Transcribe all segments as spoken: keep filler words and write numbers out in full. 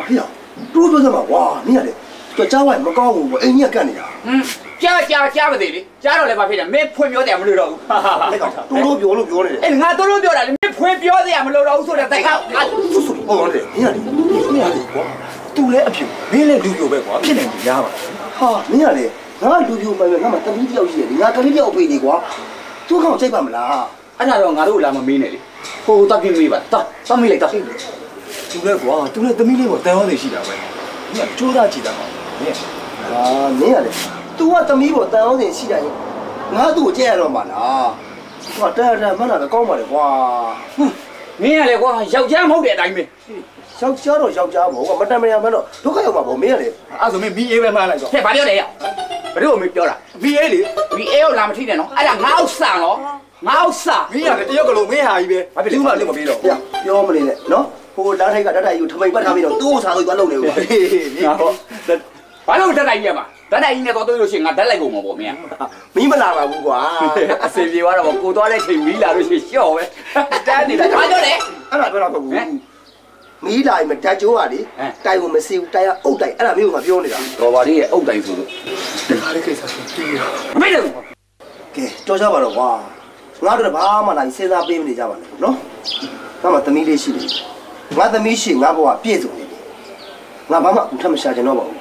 哎呀，多多什么哇？你看嘞，这家外没搞过，哎，你也干的呀？ 嗯，假假假不对的，假到来把别人没判表的没留着。哈哈哈。 多多表了表了的。 哎，俺多多表了，没判表的也没留着，我说的再看。啊， 不说不讲的，你看嘞，你看嘞，哇，都来一票，没来六票呗，哇，骗人的呀嘛。哈，你看嘞，俺六票没没，俺们等你表现的，俺跟你表配的瓜，都看我这办不啦？ 俺那时候俺都来没没来的，好大片没吧？大大没来大。 都来瓜，都来等你来我台湾的事了呗。你看，周大记得嘛？你看，啊，你看嘞，都我等你我台湾的事了，俺都这样嘛啦。我这这没那个搞嘛的瓜。 嗯，你看嘞，我小家冇得大没。 小小到小家冇，我没得没有没得，都看有嘛冇没嘞。 啊，说明 B A 买来着。这把表的呀，不是我没表了 ，B A 的 ，B A 要拿么听的喏？哎呀，熬啥喏？熬啥？ 你呀，这要个路没下一边，有嘛你冇别了。呀，有么哩嘞？喏，我哪天个哪天有他们一般他们了，多少都一般路嘞。嘿嘿，你好， 这，反正这来一嘛，这来一呢到都有些俺这来个么不咩？ 没么拿嘛不瓜。 随便话了，我过多来听米啦都是笑呗。这你来看着嘞？ 俺那边那个不。米来嘛，带酒啊哩，带我们烧，带啊欧带，俺那没有嘛表的啦。 我话你欧带做的。 哪里可以啥子对呀？ 没得。 给，做啥吧了哇？俺这爸嘛那现在别没得家吧了，喏，俺们等米的事的，俺等米事俺不话别做的，俺爸妈他们下去那吧。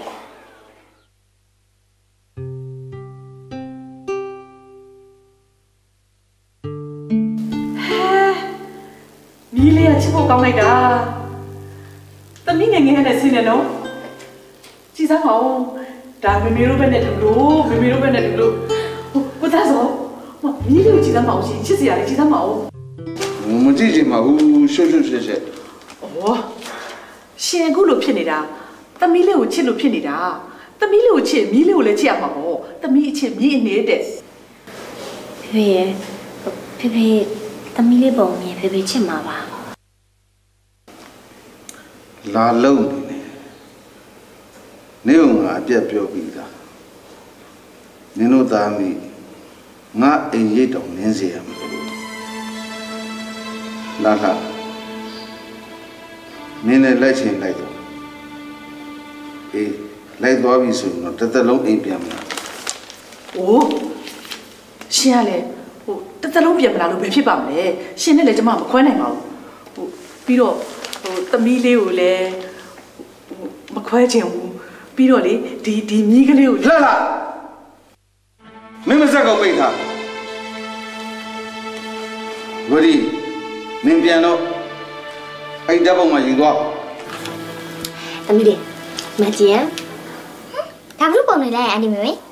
米လေးကချစ်ဖို့ကောင်းလိုက်တာ။သမီးငယ်ငယ်နဲ့ဆင်းနေနော်။ကြည်စမ်းအောင်ဒါမေမေတို့ဘက်နဲ့တူလို့မေမေတို့ဘက်နဲ့တူလို့ကိုသားစောမီးလေးကိုကြည်စမ်းမအောင်ရှင်ချစ်စရာလေးကြည်စမ်းမအောင်။မကြည့်ချင်ပါဘူးရှုပ်ရှုပ်ရှက်ရှက်။ဩရှင်အခုလိုဖြစ်နေတာသမီးလေးကိုချစ်လို့ဖြစ်နေတာ။သမီးလေးကိုချစ်မီးလေးကိုလည်းချစ်ရမှာပေါ့။သမီးအချစ်မီးအနေတဲ့။ဖေဖေရဲ့ဖေဖေသမီးလေးပုံမြင်ဖေဖေချစ်မှာပါလာလုံးနေနေငါအပြက်ပြောပြီးသားနင်တို့သားမိငါအိမ်ရိတ်တော်နင်းစေရမယ်လာလာမင်းနဲ့လိုက်ချင်လိုက်တော့အေးလိုက်သွားပြီဆိုရင်တော့တစ်သက်လုံးအိမ်ပြန်မလားအိုးရှင်ကလည်းဟိုတစ်သက်လုံးပြန်မလာလို့ဘယ်ဖြစ်ပါမလဲရှင်နဲ့လည်းကျမမခွဲနိုင်ပါဘူးဟိုပြီးတော့ဟိုသမီးလေးကိုလည်းမခွဲချင်ဘူးပြီးတော့လေဒီဒီမြီးကလေးကိုလှလှမင်းမစက်ကောင်ပိတ်ထားဝရီမင်းပြန်တော့အဲ့ဓာတ်ပုံမှာယူသွားသမီးလေးမကြည့်ရဒါဘလို့ပုံနေလဲအန်ဒီမေမေ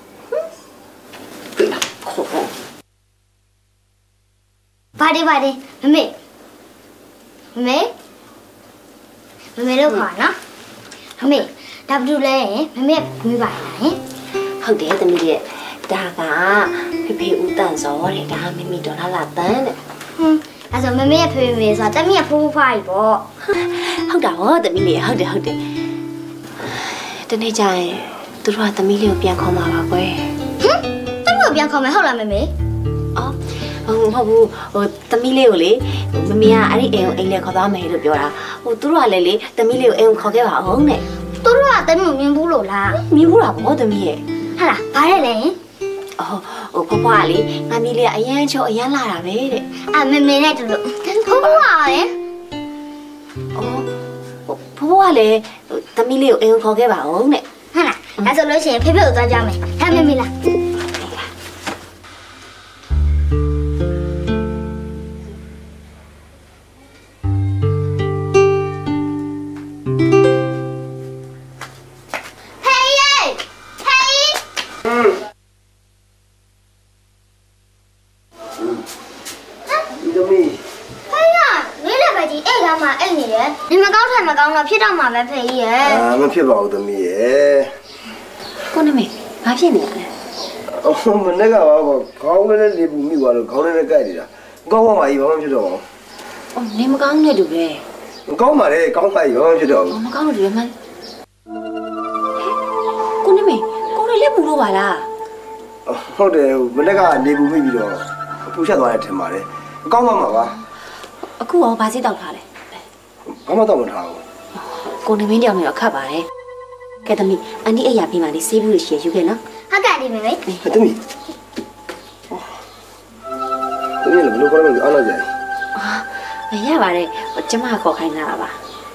ပါတယ်ပါတယ်မမေမမေမမေတို့ခေါ်နော်မမေဒါဘလို့လဲမမေမွေးပါလားဟင်ဟုတ်တယ်သမီးရဲ့ဒါကဖေဖေဦးတန်စောတဲ့ဒါမမီဒေါ်လာလာတန်းတဲ့ဟွန်းအဲ့ဆိုမမေရဲ့ဖေဖေမေဆိုတာတမီးရဲ့ဖိုးဖိုးဖွားကြီးပေါ့ဟုတ်တာဟောသမီးလေးဟုတ်တယ်ဟုတ်တယ်တနေ့ကျရင်သူတို့ကသမီးလေးကိုပြန်ခေါ်มาပါကွယ်ဟင်သမီးကိုပြန်ခေါ်မယ်ဟုတ်လားမမေအော်ဟုတ်မဟုတ်ဘူးဟိုသမီးလေးကိုလေမမေကအဲ့ဒီအိမ်ကိုအိမ်လဲခေါ်သွားမယ်လို့ပြောတာဟိုသူတို့ကလည်းလေသမီးလေးကိုအိမ်ကိုခေါ်ခဲ့ပါအောင်တဲ့သူတို့ကသမီးကိုမြင်ဘူးလို့လားမြင်ဘူးလားဘောသမီးရဲ့ဟာလားဘာလဲလဲအော်ဟိုဖွားဖွားလေးငါမီးလေးကအရန်ချိုးအရန်လာတာပဲတဲ့အာမမေနဲ့တူလို့ဖွားဖွားလေအော်ဖွားဖွားလေသမီးလေးကိုအိမ်ကိုခေါ်ခဲ့ပါအောင်တဲ့ဟာလားဒါဆိုလို့ရှိရင်ဖေဖေကိုသွားကြမယ်ဒါမမေလားဖြစ်တော့မှာပဲဖေကြီးရဲ့အာမဖြစ်ပါဘူးသမီးရဲ့ကိုနမေဘာဖြစ်နေရလဲအော်မနေ့ကပါဘောခေါင်းလေးလေးပူမိသွားလို့ခေါင်းလေးနဲ့ကြိုက်နေတာကောင်းပါပါကြီးဘာမှဖြစ်တော့ပါဘူးအော်နေမကောင်းနေတူပဲမကောင်းပါလေကောင်းပါကြီးဘာမှဖြစ်တော့ဘူးမကောင်းလို့ဒီမှာကိုနမေကိုလေးလေးပူလို့ပါလားဟုတ်တယ်မနေ့ကနေပူမိပြီးတော့ပူချက်သွားတယ်ထင်ပါတယ်ကောင်းပါမှာပါအခုရောဘာစိတ်တောက်ထားလဲဘာမှတောက်မထားဘူးကိုနေမင်းကြောင့်တော့ခတ်ပါတယ်ကဲသမီးအန်ဒီအရာပြီးမှလေးဆေးဘူးတွေရှည်ယူခဲ့နော်ဟုတ်ကဲ့ဒီမေမေတမီးတမီးလည်းဘလို့ခေါ်လဲအားလာကြမရပါတယ်ကျမခေါ်ခိုင်းတာပါ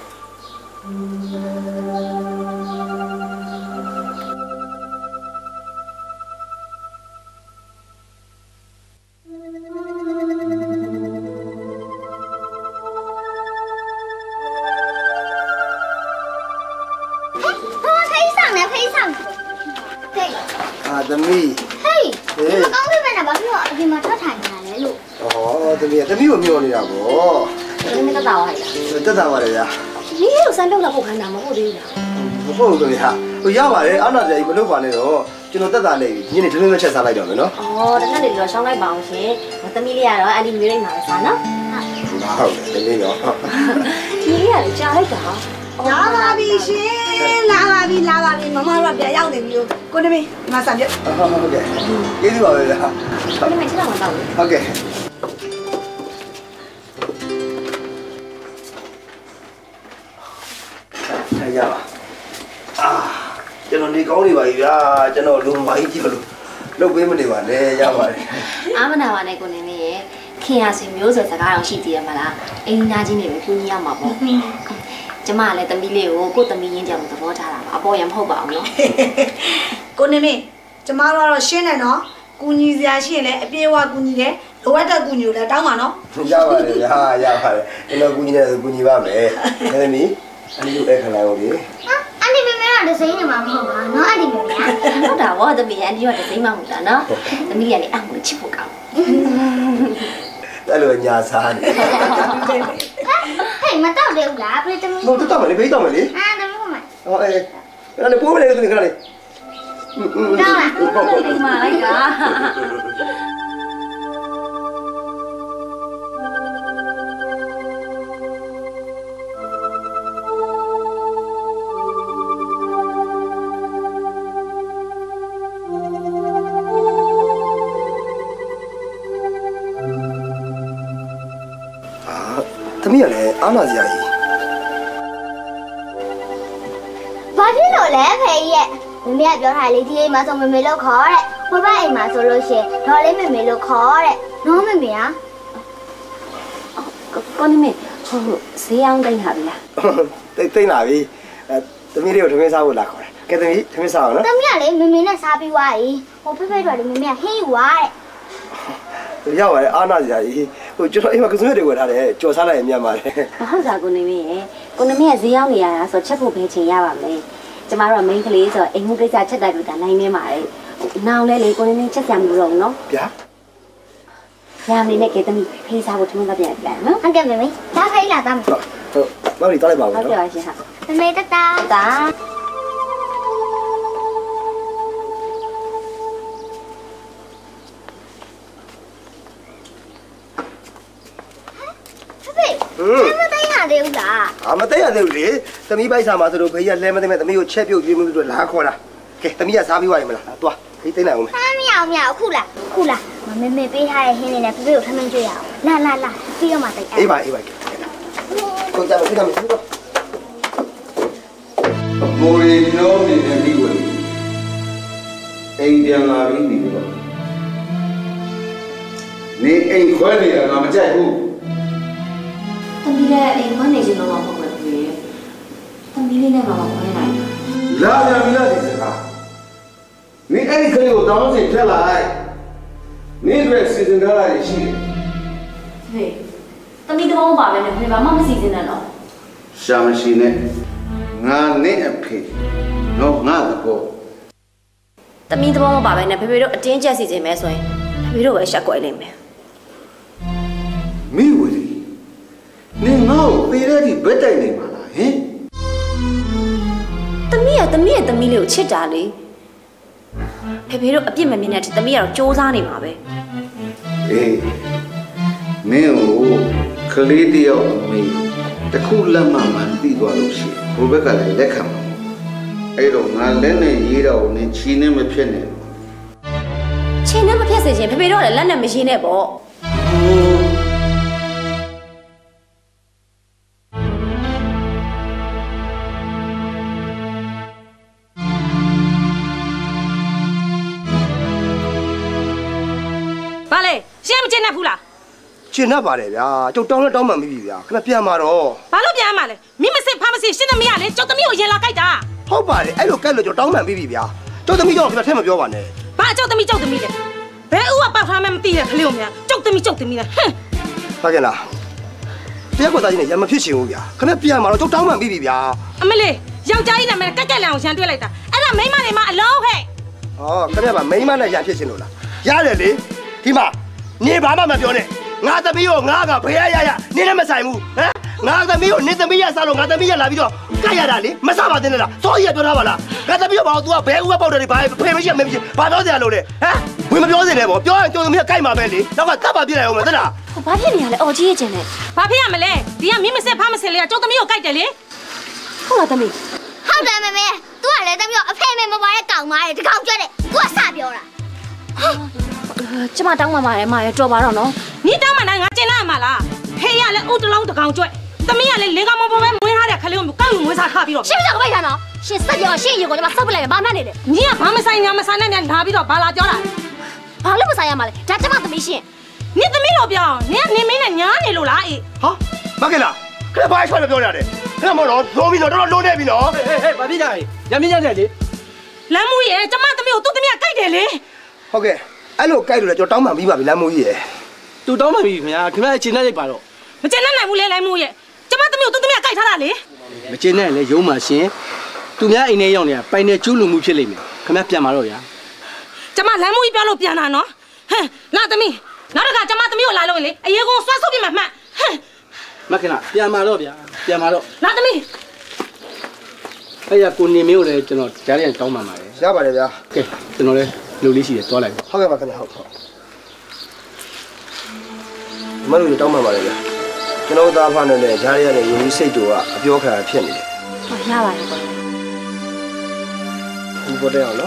သမီးဟေးဒီကောင်းလေးမနဲ့ဘာဖြစ်လို့အပြင်မှာထွက်ထိုင်နေတာလဲလို့ဩသမီးသမီးကိုမျောနေတာဗောသမီးတက်တာပါဟဲ့တက်တာပါတယ်ဗျာဒီလိုစမ်းလုပ်လာဖို့ခိုင်းတာမဟုတ်သေးဘူးလားမဟုတ်ဘူးသမီးဟာဟိုရပါတယ်အားနာကြကြီးမလုပ်ပါနဲ့တော့ကျွန်တော်တက်တာနေပြီညနေသမီးမချက်စားလိုက်တော့မယ်နော်ဩတနက်နေတော့ရှောင်းလိုက်ပါအောင်ရှင်သမီးလေးကတော့အန်ဒီမျိုးလိုက်မှာပဲစားနော်ဟုတ်တယ်သမီးတော့ဒီလေးကလည်းကြားလိုက်တာလာပါပြီရှင်လာပါပြီလာပါပြီမမတို့ကပြန်ရောက်နေပြီလို့ကိုနေမင်းဒီမှာစံပြဟုတ်ဟုတ်ကဲ့ကျေးဇူးပါပဲဗျာကိုနေမင်းချက်တော့မတော့ဘူးဟုတ်ကဲ့ဆက်ရပါအာကျွန်တော်နေကောင်းနေပါပြီဗျာကျွန်တော်လုံပါကြီးကြည့်မလို့လုတ်ပေးမနေပါနဲ့ရပါတယ်အားမနာပါနဲ့ကိုနေမင်းရဲ့ခင်ရစီမျိုးဆိုစကားတော့ရှိသေးရမလားအင်းသားချင်းတွေပဲကူညီရမှာပေါ့ကျမလည်းသမီးလေးကိုကိုသမီးရင်းကြောင်သဘောထားတာပါအပေါ်ရမဟုတ်ပါဘူးနော်ကိုနေမင်းကျမတို့ကတော့ရှင်းတယ်နော်ကူညီစရာရှိရင်လည်းအပြေအဝကူညီတယ်လိုအပ်တဲ့ကူညီကိုလည်းတောင်းပါနော်ရပါတယ်ရရပါတယ်ကျွန်တော်ကူညီတယ်ဆိုကူညီပါမယ်နေသမီးအန်ဒီကိုအဲ့ခလာရောလေအန်ဒီမေမေကဒဇိန်းနေမှာမဟုတ်ပါနော်အန်ဒီမေမေဟုတ်တာဗောသမီးအန်ဒီကဒဇိန်းမှမဟုတ်တာနော်သမီးကလည်းအမှုချစ်ဖို့ကောင်းအဲ့လိုညာစားနေဟေးမတော့တယ်ဘူးလားပြေးသမီးတော့တော့မလေးပြေးတော့မလေးအာသမီးကမဟောအေးအဲ့ဒါပိုးမလေးသမီးခဏလေးတော့လားဒီမှာလိုက်တာသမီးကလည်းအားနာစရာကြီးဘာဖြစ်လို့လဲဖေးရဲ့မမေကပြောထားလေဒီအိမ်မှာဆိုမမေလို့ခေါ်တဲ့ဘဘအိမ်မှာဆိုလို့ရှင်ဒေါ်လေးမမေလို့ခေါ်တဲ့နော်မမေဟာကိုနေမေဟိုဈေးအောင်တိုင်းဟာပြီလားတိတ်တိတ်လာပြီအဲသမီးလေးကိုထမင်းစားဖို့လာခေါ်တယ်ကဲသမီးထမင်းစားအောင်နော်သမီးကလေမမေနဲ့စားပြီးွားပြီဟိုဖေးဖေးတို့လေမမေကဟင်းွားတဲ့ရောက်ပါတယ်အားနာစရာကြီးဟိုကျွန်တော်အိမ်မှာကစွန်းတွေဝယ်ထားတယ်ကြော်စားလိုက်ရင်မြန်ပါတယ်ဟုတ်တာကိုနေမင်းရဲ့ကိုနေမင်းကဈေးရောက်နေရတာဆိုချက်ဖို့ပဲချိန်ရပါမယ်ကျမတို့ကမိန်းကလေးဆိုအိမ်မှုကိစ္စချက်တိုက်လို့ဒါနိုင်နေပါတယ်နောင်လဲလေကိုနေမင်းချက်ကြမလို့တော့နော်ဗျာရမနေနဲ့ကဲသမီးဖေးစားဖို့ထမင်းကပြန်ပြန်နော်ဟုတ်ကဲ့မေမေဒါခိုင်းလာသားမဟုတ်ဟုတ်မောင်လေးတောက်လိုက်ပါဦးနော်ဟုတ်ကဲ့ပါရှင်ဟာမေမေတတာတာမသိရသေးဘူးလားအာမသိရသေးဘူးလေသမီးပိုက်စာမှာဆိုတော့ဖေးကလဲမသိမဲ့သမီးကိုချက်ပြုတ်ပြေးမှုတို့လာခေါ်တာကဲသမီးကစားပြီးသွားပြီမလားသွားဖေးသိနိုင်အောင်မမရအောင်မရအခုလားခုလားမမေမေပေးထားတဲ့ဟင်းလေးနဲ့ဖေးဖေးကိုထမင်းကျွေးရအောင်လာလာလာပြီးတော့မှတိတ်အေးပါအေးပါကိုကြပါခေတ္တမရှိတော့ကိုရီလုံးနေတဲ့ပြီးဝင်အိမ်ပြန်လာပြီးနေတော့နေအိမ်ခွဲနေတာငါမကြိုက်ဘူးသမီးလည်းအိမ်မနေချင်တော့မဟုတ်ဘူး။သမီးလေးနဲ့မှမခွဲနိုင်ဘူး။လာပြန်ပြီလားဒီစကား။နေအဲ့ဒီကလေးကိုတောင်းစင်ထက်လိုက်။နေအတွက်စီစဉ်ထားတာရှိတယ်။ဟေးသမီးတော့ပါပဲနဲ့ဖေဘာမှမစီစဉ်နဲ့တော့။ရှာမရှိနဲ့ငါနဲ့အဖေတော့ငါတော့သမီးတော့ပါပဲနဲ့ဖေဖေတို့အတင်းကျပ်စီစဉ်မဲဆိုရင်ဖေဖေတို့ပဲရှက်ကွက်လိမ့်မယ်။မိဝီနေငါ့ကိုပေးတဲ့ဒီဘက်တိုင်နေမှာလားဟင်သမီးကသမီးရဲ့သမီးလေးကိုချစ်တာလေဖေဖေတို့အပြစ်မမြင်တဲ့အထိသမီးကတော့စူးစမ်းနေမှာပဲအေးမင်းကိုကလေးတယောက်အမေတခုလက်မှမှန်ပြီးသွားလို့ရှိဘိုးဘက်ကလည်းလက်ခံမှာအဲ့တော့ငါလက်နဲ့ရေးတော့နင်ချီနဲ့မဖြစ်နဲ့ချီနဲ့မဖြစ်စေချင်ဖေဖေတို့ကလည်းလက်နဲ့မရေးနဲ့ပေါ့ရှင်းမကျင်းနဲ့ဘူးလားကျင်납ပါတယ်ဗျာကျုပ်တောင်းလဲတောင်းမှမပြီးဗျာခဏပြန်มาတော့ဘာလို့ပြန်မှာလဲမိမစစ်ဖမ်းမစစ်ရှင်းသမီးကလေကျုပ်သမီးကိုရင်လာကြိုက်တာဟုတ်ပါတယ်အဲ့လိုကက်လို့ကျုပ်တောင်းမှပြီးပြီဗျာကျုပ်သမီးကြောင့်ခင်ဗျထက်မပြောပါနဲ့ဘာကျုပ်သမီးကျုပ်သမီးလဲဘယ်ဥကပေါက်ထားမှမသိတဲ့ခလေးကိုများကျုပ်သမီးကျုပ်သမီးလဲဟမ်ဟုတ်ကဲ့လားတရားကွက်သားကြီးနဲ့ရမဖြစ်ချင်ဘူးဗျာခင်ဗျပြန်มาတော့ကျုပ်တောင်းမှပြီးပြီဗျာအမလေးယောက်ျားကြီးနာမည်ကက်ကက်လန်အောင်ရန်တွေ့လိုက်တာအဲ့ဒါမိန်းမတွေမှာအလုံးဟဲ့ဩခင်ဗျပါမိန်းမနဲ့ရန်ဖြစ်ချင်လို့လားရတယ်လေဒီမှာနေဘာမှမပြောနဲ့ငါသမီးကိုငါကဘယ်ရရရနင်းလည်းမဆိုင်ဘူးဟမ်ငါသမီးကိုနင်းသမီးရစားလို့ငါသမီးရလာပြီးတော့ကြိုက်ရတာလေမစားပါသေးနဲ့လားစောကြီးကပြောထားပါလားငါသမီးကဘာလို့ तू ကဘဲဦးကပေါက်တယ်ဘာဖေမရှိမမရှိဘာပြောစရာလို့လဲဟမ်ဝင်မပြောစင်နဲ့ပေါ့ပြောရင်ကျုံသမီးကကြိုက်မှာပဲလေနောက်ကသတ်ပါပြလိုက်အောင်မသိလားဘာဖြစ်နေရလဲအော်ကြီးရဲ့ကျင်နဲ့ဘာဖြစ်ရမလဲဒီကမင်းမစစ်ဖားမစစ်လေကကျုံသမီးကိုကြိုက်တယ်လေဟုတ်လားသမီးဟုတ်တယ်မမေ तू ကလည်းသမီးကိုအဖေမေမပွားတဲ့ကောင်မရဲ့ဒီကောင်ကြွက်တယ် तू ကစပြောတာကျမတောင်းမှမှာလဲမရတော်ပါတော့နော်နီးတောင်းမှနိုင်ငါကျင်လာမှာလားဖေးရလဲဥတလုံးတကောင်ကြွက်သမီးကလည်းလင်ကောင်မပေါ်ပဲမွေးထားတဲ့ခလေးကိုကောက်ယူမွေးစားထားပြီးတော့ရှင်းပြကြပါနော်ရှင်စက်ရောရှင်းရေကိုကျမစောက်ပလိုက်မယ်ဘာမှနေတယ်ညီကဘာမဆိုင်ညာမဆိုင်နဲ့လာပြီးတော့ဘာလာပြောတာဘာလို့မဆိုင်ရမှာလဲဒါကျမသမီးရှင်နီးသမီးလို့ပြောနင်ကနေမင်းနဲ့ညားနေလို့လားအေးဟာမကဲလားခက်ဘာချွတ်လို့ပြောရတယ်ခက်မလို့လုံးပြီးတော့တော်တော်လုံးနေပြီနော်ဟေးဟေးဘာဖြစ်ကြလဲရမင်းရတယ်လေလမ်းမူရဲ့ကျမသမီးကိုသူ့သမီးကကြိုက်တယ်လေဟုတ်ကဲ့အဲ့လိုကြိုက်လို့လည်းကျွန်တော်တောင်းမှပြီးပါပြီလမ်းမူကြီးရဲ့သူတောင်းမှပြီခင်ဗျာခင်ဗျာအချိန်နဲ့ရိုက်ပါတော့မကျင်နိုင်ဘူးလေလမ်းမူရဲ့ကျမသမီးကိုသူ့သမီးကကြိုက်ထားတာလေမကျင်နဲ့လေရုံးမှာရှင်သူများအိမ်ထဲရောက်နေတာပိုင်နေကျူးလူမှုဖြစ်လိမ့်မယ်ခင်ဗျာပြန်มาတော့ဗျာကျမလမ်းမူကြီးပြောလို့ပြန်လာနော်ဟမ်လာသမီးနောက်တစ်ခါကျမသမီးကိုလာလို့လေအရေကုန်ဆွဲဆုပ်ပြမှမှတ်ဟမ်မခင်ဗျာပြန်มาတော့ဗျာပြန်มาတော့လာသမီးအဲ့ရကိုနေမင်းကိုလည်းကျွန်တော်ကြားရတောင်းပါမှာလေရပါတယ်ဗျာကဲကျွန်တော်လည်းလူလေးရှိတယ်တွားလိုက်ဟုတ်ကဲ့ပါခင်ဗျာဟုတ်ဟုတ်မလို့တောင်းပါပါလေဗျာကျွန်တော်သားဖားနဲ့လည်းဂျားရတဲ့ယဉ်ကြီးစိတ်တို့ကအပြောခံဖြစ်နေတယ်ဟုတ်ရပါတယ်ပေါ့ဒီပေါ်တဲ့အောင်နော်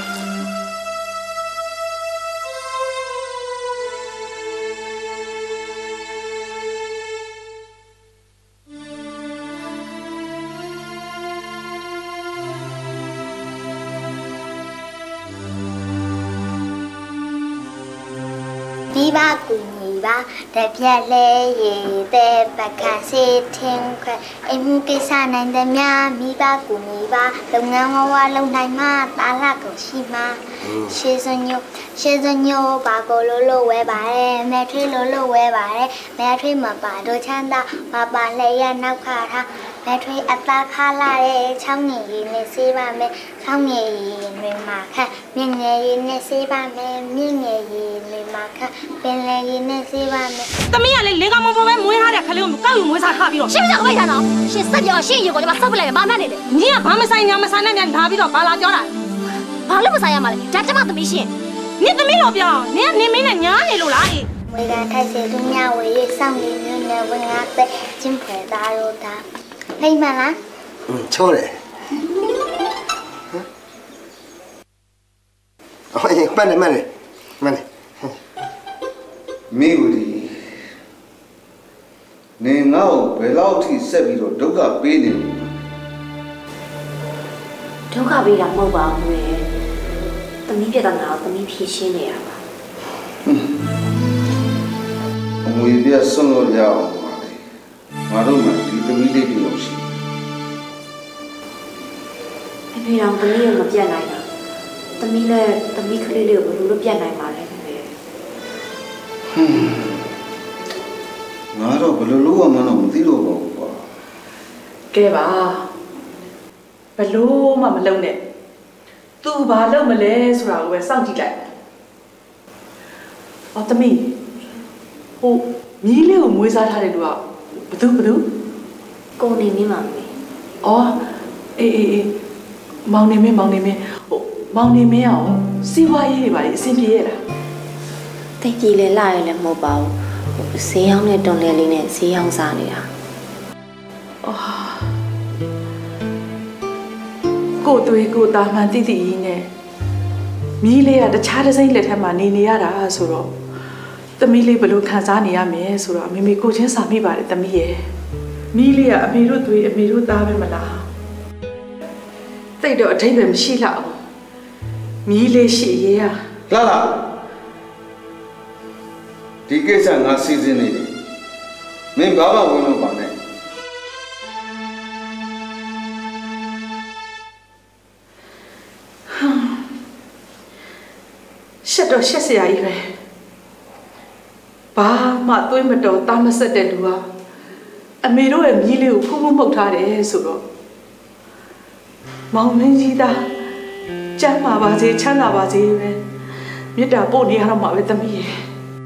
မိဘကူညီပါတပြက်လဲရည်တဲ့ပကစီထင်းခွဲအိမ်မှုကိစ္စနိုင်တဲ့များမိဘကူညီပါလုပ်ငန်းဝဝလုပ်နိုင်မှတာလကုန်ရှိမှရှေးစွညိုရှေးစွညိုပါကိုလိုလိုဝဲပါတယ်မဲထွေးလိုလိုဝဲပါတယ်မဲထွေးမပါတို့ချမ်းသာမပါလဲရနောက်ခါထားမဲထွေးအသားခါလာတဲ့ချောင်းနေရည်နဲ့စေးပါမယ်ချောင်းနေရည်တွေမှာခက်မြင့်ငယ်ရည်နဲ့စေးပါမယ်မြင့်ငယ်ရည်တွေမှာခက်ပင်လေရည်နဲ့စေးပါမယ်သမီးကလည်းလင်ကောင်မပေါ်ပဲမွေးထားတဲ့ခလေးကိုကောက်ယူမွေးစားထားပြီးတော့ရှင်းပြကြပါနော်ရှင်စက်ရောရှင်းရေကိုကျမစောက်ပလိုက်မယ်ဘာမှနေတယ်ညီကဘာမဆိုင်ညာမဆိုင်နဲ့လာပြီးတော့ဘာလာပြောတာဘာလို့မဆိုင်ရမှာလဲဒါကျမသမီးရှင်နင်သမီးလို့ပြောနင်ကနေမင်းနဲ့ညားနေလို့လားအေးဝေကထိုက်စေသူများဝေရစောင့်နေမျိုးနဲ့ဝင်ငါတဲ့ချင်းဖွယ်သားတို့ဒါလိမ့်မလားอืมချောတယ်ဟမ်အော်မှန်တယ်မှန်တယ်မှန်တယ်မိဦးဒီနေငါ့ကိုဘယ်လောက်ထိဆက်ပြီးတော့ဒုက္ခပေးနေလဲဒုက္ခပေးတာမဟုတ်ပါဘူးလေသမီးပြဿနာကိုသမီးဖြေရှင်းနေတာပါအမွေပြဆွန့်လို့ရအောင်ပါလေငါတို့မှဒီသမီးလေးတယောက်ရှိအဖေတော်သမီးကိုမပြတ်နိုင်တာသမီးလည်းသမီးကလေးလေးကိုဘယ်လိုလုပ်ပြတ်နိုင်ပါလဲဟွန်းငါတော့ဘယ်လိုလုပ်ရမှန်းတော့မသိတော့ပါဘူးကွာကဲပါဘလို့မှမလုံနဲ့ तू ဘာလုပ်မလဲဆိုတာကိုပဲစောင့်ကြည့်လိုက်အော်သမီးဟိုမီးလေးကိုမွေးစားထားတဲ့လူကဘသူဘသူကိုနေမင်းပါမေအော်အေးအေးအေးမောင်နေမင်းမောင်နေမင်းဟိုမောင်နေမင်းအောင်စီးပွားရေးတွေပါလေအဆင်ပြေရဲ့လားတိတ်ကြီးလေလာရလည်းမဟုတ်ပါဘူးဈေးရောင်းတဲ့တွန်လဲလေးနဲ့ဈေးရောင်းစားနေတာအော်ကိုသွေးကိုတာမှန်တိတိကြီးနဲ့မီးလေးကတခြားတစ်စိမ့်လက်ထက်မှာနေနေရတာဆိုတော့သမီးလေးဘယ်လိုခံစားနေရမလဲဆိုတော့မေမေကိုချင်းစာမိပါတယ်သမီးရဲ့မီးလေးကအမေတို့သွေးအမေတို့သားပဲမလားတိတ်တော့အထိတ်ပဲမရှိလောက်မီးလေးရှိရေးရလာလာဒီကိစ္စငါစီစဉ်နေတယ်မင်းဘာမှဝင်လို့ပါနဲ့ရှက်တော့ရှက်စရာကြီးပဲဘာမှသွေးမတော်သားမဆက်တဲ့လူဟာအမေတို့ရဲ့မြည်လေးကိုဖူးဖူးမှုတ်ထားတယ်ဆိုတော့မောင်မင်းကြီးသားကျမ်းပါပါစေချမ်းသာပါစေပဲမေတ္တာပို့နေရတော့မှာပဲသမီးရဲ့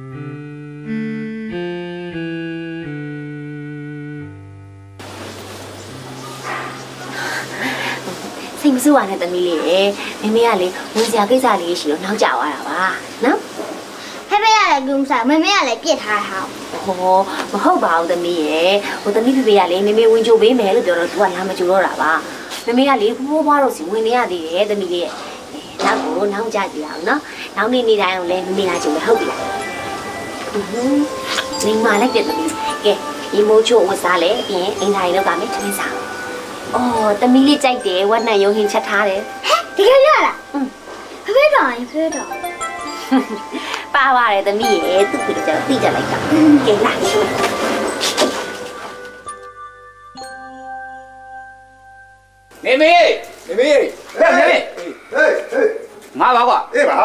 စိတ်မစိုးရနဲ့သမီးလေးရေမမေကလေဝင်စရာကိစ္စလေးရှိလို့နောက်ကျသွားတာပါနော်ဖေဖေရတယ်ကုန်းစားမမေကလည်းပြစ်ထားတာဟောဟောမဟုတ်ပါဘူးသမီးရေဟိုသမီးဖေဖေကလေမမေဝင်ကြိုပေးမယ်လို့ပြောတော့ तू ကလာမကြိုတော့တာပါမမေကလေဖိုးဖွားတော့စီဝင်နေရသေးတယ်သမီးလေးရဲ့နောက်ကိုနောက်ကြကြည့်အောင်နော်နောက်နေ့နေ့တိုင်းအောင်လေမမေလာကြိုမယ်ဟုတ်ပြီလားနေမလိုက်ပြသမီးကဲဒီမိုးချို့ဝစားလေအပြင်အင်္ဂါရီလောက်ကမယ်ထမင်းစားအော်သမီးလေးကြိုက်တယ်ဝက်နဲ့ရုံဟင်းချက်ထားတယ်ဟဲ့ဒီကရလားอืมဖေဖေတော်ရင်ဖေဖေတော်ပါပါတယ်သမီးရေသူ့ကိုကြတော့သိကြလိုက်တာကဲလာရှိမေမေမေမေဟဲ့မေမေဟေးဟေးငါပါကွာအေးပါ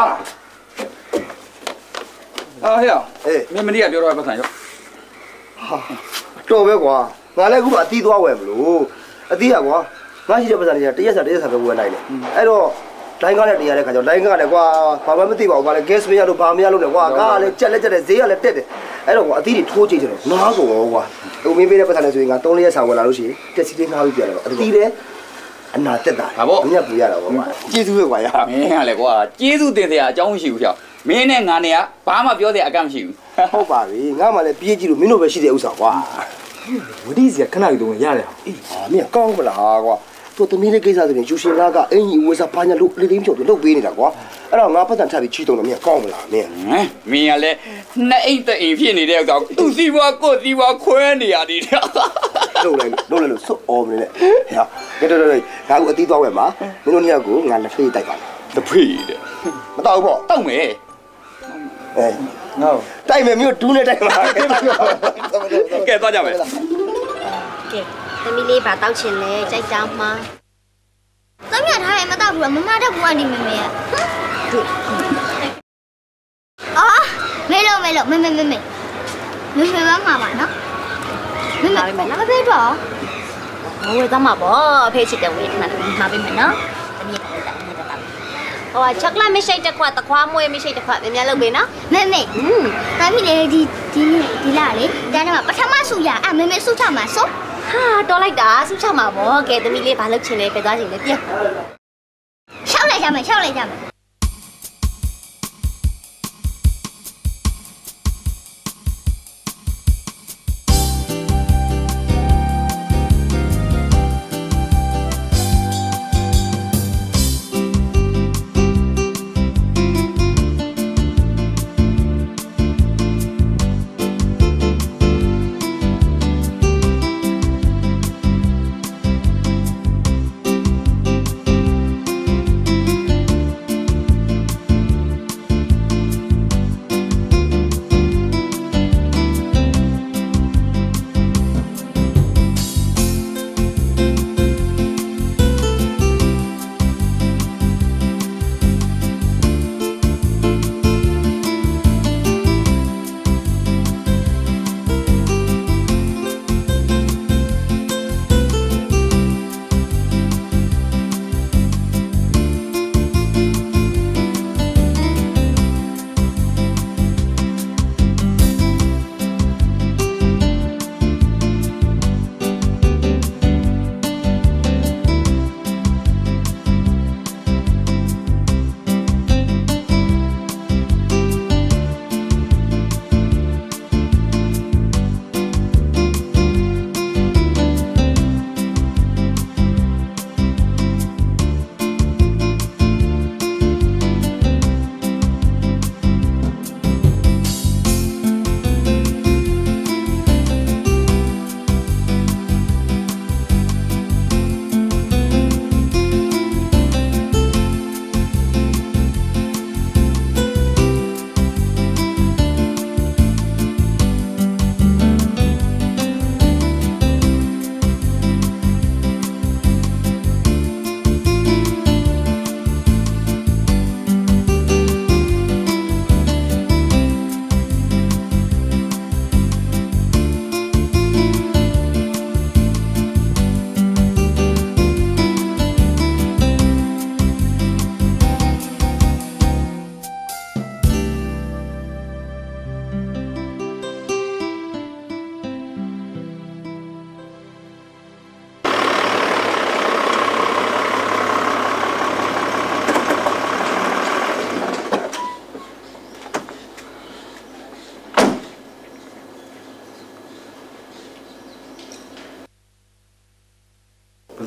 အော်ဟဲ့အေးမင်းမနေ့ကပြောတော့ပတ်စံရောဟာတော်ပဲကွာငါလည်းအခုမှအသီးသွားဝယ်မလို့အသီးကကွာငါရှိတဲ့ပတ်စံတွေကတရက်စားတရက်စားပဲဝယ်လိုက်တယ်အဲ့တော့လိုင်းကားနဲ့တရားတဲ့ခါကျတော့လိုင်းကားနဲ့ကွာဘာမှမသိပါဘူးကွာလေ gas မရလို့ဘာမရလို့လဲကွာကားကလည်းကြက်လက်ကြက်တဲ့ဈေးကလည်းတက်တယ်အဲ့တော့ကွာအသီးတွေထိုးကြည့်ကြတော့နားကုန်ရောကွာဟိုမင်းပေးတဲ့ပတ်စံနဲ့ဆိုရင်ငါသုံးရက်ဆောင်ဝယ်လာလို့ရှိရင်တက်စီလေးငါးပြီးပြန်တော့အသီးလည်းအနာတက်တာမင်းကပူရတာကွာကျေးဇူးပဲကွာရမင်းကလည်းကွာကျေးဇူးတင်စရာအကြောင်းမရှိဘူးကြောက်မင်းနဲ့ငါနဲ့ကဘာမှပြောစရာအကန့်မရှိဘူးဟုတ်ပါပြီငါမှလည်းပြေးကြည့်လို့မင်းတို့ပဲရှိတဲ့ဥစ္စာကွာဝဒီစီကခဏလေးတော့ရတယ်အေးဟာမင်းကောင်းမလားကွာတို့သမီးလေးကိစ္စဆိုရင်ယူရှင်လာကအင်ကြီးဝယ်စားဘာညာလို့လေးလေးဖြုတ်လုပ်ပေးနေတာကွာအဲ့တော့ငါပတ်စံထပ်ပြီးချီတုံတော့မင်းကောင်းမလားမင်းဟမ်မင်းကလည်းနှစ်အိတ်တအိမ်ဖြစ်နေတဲ့ဥစ္စာသူ့စီးပွားကိုစီးပွားခွဲနေရသေးတယ်လုပ်လိုက်လုပ်လိုက်လို့စွတ်အော်မနေနဲ့ဟဲ့တော်တော်တော်ငါကအတီးသွားဝယ်မှာမင်းတို့နှစ်ယောက်ကိုငါလက်ဖေးတိုက်ပါမယ်လက်ဖေးတဲ့မတော့ဘောတောက်မယ်အဲငါတိုက်မယ်မြို့ဒူးနဲ့တိုက်ပါကဲသွားကြမယ်ကဲသမီးလေးပါတောက်ချင်လဲကြိုက်တောင်းမှာသမီးထားရင်မတောက်ဘူးမမတက်ဘူးကနေမမေကအာမေလို့မေလို့မေမေမေမေမေမေမမှာပါနော်မေမေမဖေးတော့မဝေသားမှာပေါ့အဖေချစ်တယ်ဝေးမှမှာပေးမယ်နော်သမီးကလည်းတက်နေတယ်ဟိုချက်လက်မရှိတခွတခွားမွေးမရှိတခွမြင်မြင်လုပ်ပေးနော်မေမေဟွန်းသမီးလေဒီဒီဒီလာလေတန်းထဲမှာပထမဆူရအမေမေဆူချမှာစို့ဟာတော်လိုက်တာဆူချမှာပေါ့ကဲသမီးလေးဘာလုပ်ချင်လဲပဲသွားချင်လဲပြရှောက်လိုက်ကြမယ်ရှောက်လိုက်ကြမယ်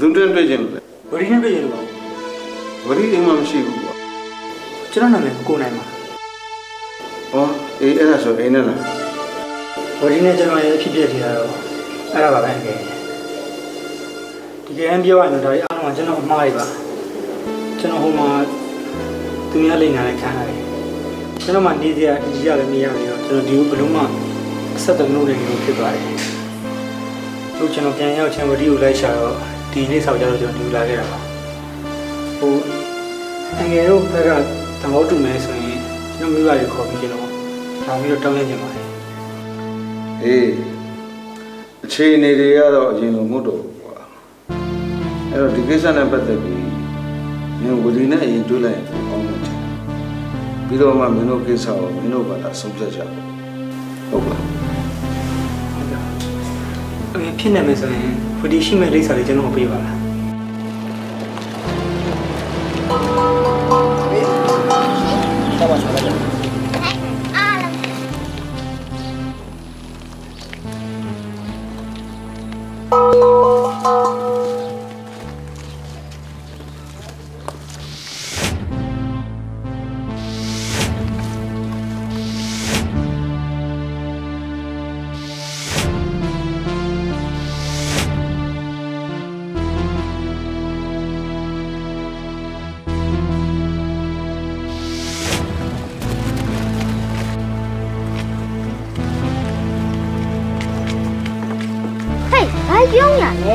တွန်းတွေ့ခြင်းလဲဝရီနဲ့တွေ့ရင်လို့ဝရီအိမ်မှာမရှိဘူးကွာကျွန်တော်နာမည်ကိုနိုင်ပါဟောအေးအဲ့ဒါဆိုအိမ်နဲ့လားဝရီနဲ့ကျွန်တော်ရဲ့အဖြစ်ပြက်တွေကတော့အဲ့ဒါပါပဲခင်ဒီကံပြောရရင်ဒါကြီးအားလုံးကကျွန်တော်အမှားတွေပါကျွန်တော်ဟိုမှာသူများလိမ့်လာတဲ့ခံရတယ်ကျွန်တော်မှနေကြဒီကြလည်းမရဘူးတော့ကျွန်တော်ဒီဘလုံးမှအဆက်တလုံးတွေလို့ဖြစ်သွားတယ်လို့ကျွန်တော်ပြန်ရောက်ချင်းဝရီကိုလိုက်ရှာတော့ဒီနေ့ဆောက်ကြတော့ကျွန်တော်ဒီလာခဲ့တာပါဟိုအငယ်တို့ဘက်ကသဘောတူမယ်ဆိုရင်ကျွန်တော်မိဘတွေခေါ်ပြီးကျွန်တော်လာပြီးတော့တောင်းရခြင်းပါတယ်အေးအခြေအနေတွေကတော့အရင်လိုမဟုတ်တော့ဘူးကွာအဲ့တော့ဒီကိစ္စနဲ့ပတ်သက်ပြီးမင်းဝရီနဲ့အရင်တွေ့လိုက်ရင်ကောင်းတယ်ပြီးတော့မှမင်းတို့ကိစ္စကိုမင်းတို့ဘာသာဆုံးဖြတ်ကြဟုတ်ပါအမေဖြစ်နေမယ်ဆိုရင်ဝရီရှိမဲ့လိပ်စာလေးကျွန်တော်ပေးပါလားဆက်ပါဆက်ပါပြုံးရလေ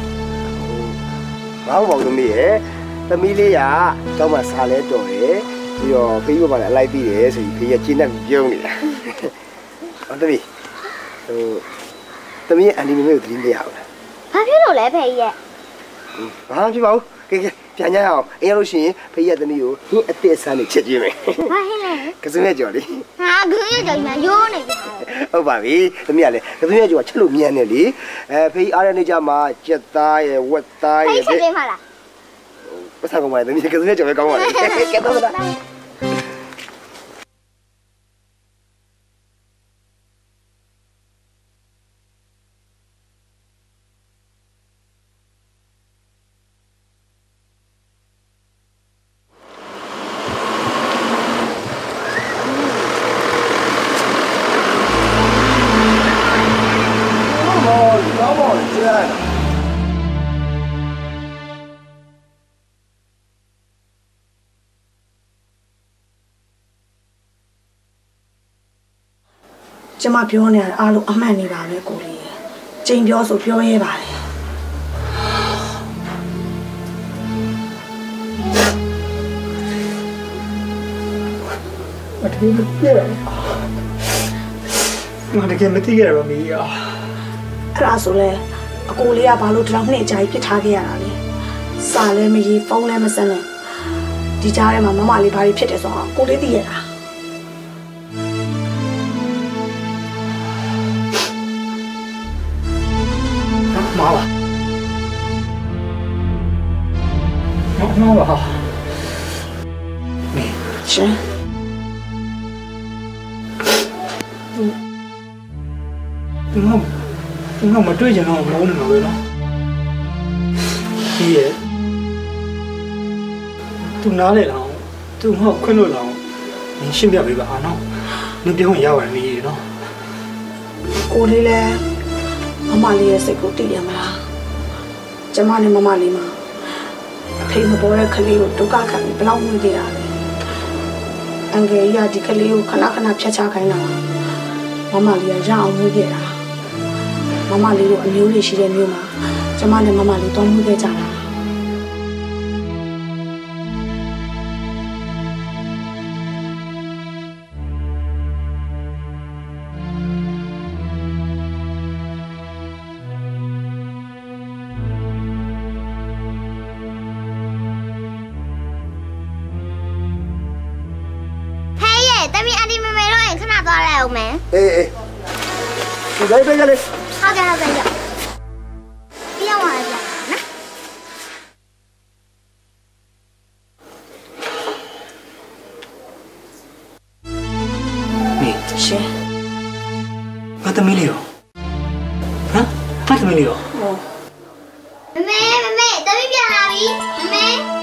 ငါ့ဘောင်သမီးရဲ့သမီးလေးကကျောင်းမှာစားလဲတော်တယ်ပြီးတော့ဖေးဘက်ကလည်းအလိုက်ပြီးတယ်ဆိုပြီးဖေးကကျင်းနဲ့ပြုံးနေတာဟောသမီးဟိုသမီးအန်ဒီမမေကိုသတိမရဘူးလားဘာဖြစ်လို့လဲဖေးရဲ့ဘာဖြစ်ပါဘူးကဲကဲပြန်ကြရအောင်အင်းရလို့ရှိရင်ဖေးရဲ့သမီးကိုဟင်းအသက်ဆန်းနေချက်ကြည့်မယ်ဘာဟင်းလဲကစုံရဲ့ကြော်လေဟာကစုံရဲ့ကြော်ကြီးရိုးနေပြီဟုတ်ပါပြီသမီးကလည်းကစုံရဲ့ကြော်ချက်လို့မြန်နေလေအဲဖေးအားရနေကြမှာကြက်သားရဲ့ဝက်သားရဲ့ဖေးချက်ပေးမှလားပတ်စံကောင်းပါလေသမီးကစုံရဲ့ကြော်ပဲကောင်းပါလေကဲတော့လားကျမပြောနေရအားလုံးအမှန်နေပါပဲကိုလေးချိန်ပြောဆိုပြောရဲပါတယ်မတကယ်မသိရမတကယ်မသိရပါမီးอ่ะအဲ့ဒါဆိုလဲအကိုလေးကဘာလို့ဒီလောက်နှိမ့်ကြိုက်ပြစ်ထားခဲ့ရတာလဲစာလဲမရေးဖုန်းလဲမဆက်နဲ့ဒီကြားထဲမှာမမလေးဘာတွေဖြစ်တယ်ဆိုတော့ကိုလေးသိရတာ妈妈，妈妈吧， 没是， 嗯，我我没对劲了，我没那个了，爷，都哪来了？都我困了了，你先别背吧，喏，你别问要问你喏， 过来嘞。မမလေးရဲ့စိတ်ကိုသိရမလားကျမနဲ့မမလေးမှာအဖေမပေါ်တဲ့ကလေးကိုဒုက္ခခံပြီးဘလောက်ဝင်ကြတာလဲအန်ကယ်ကြီးကဒီကလေးကိုခဏခဏဖြတ်ချခိုင်းတာမမလေးကရအောင်ဝင်ကြတာမမလေးတို့အမျိုးလေးရှိတဲ့မျိုးမှာကျမနဲ့မမလေးတောင်းမှုခဲ့ကြတာအောင်မယ်အေးအေးဒီလိုက်ပဲကြလေဟုတ်ကဲ့ဟုတ်ကဲ့ကြပြောင်းပါကြနော်မေရှင်ဘာသမီးလေးရောဟမ်ဘာသမီးလေးရောမမေမမေတပြီမမေ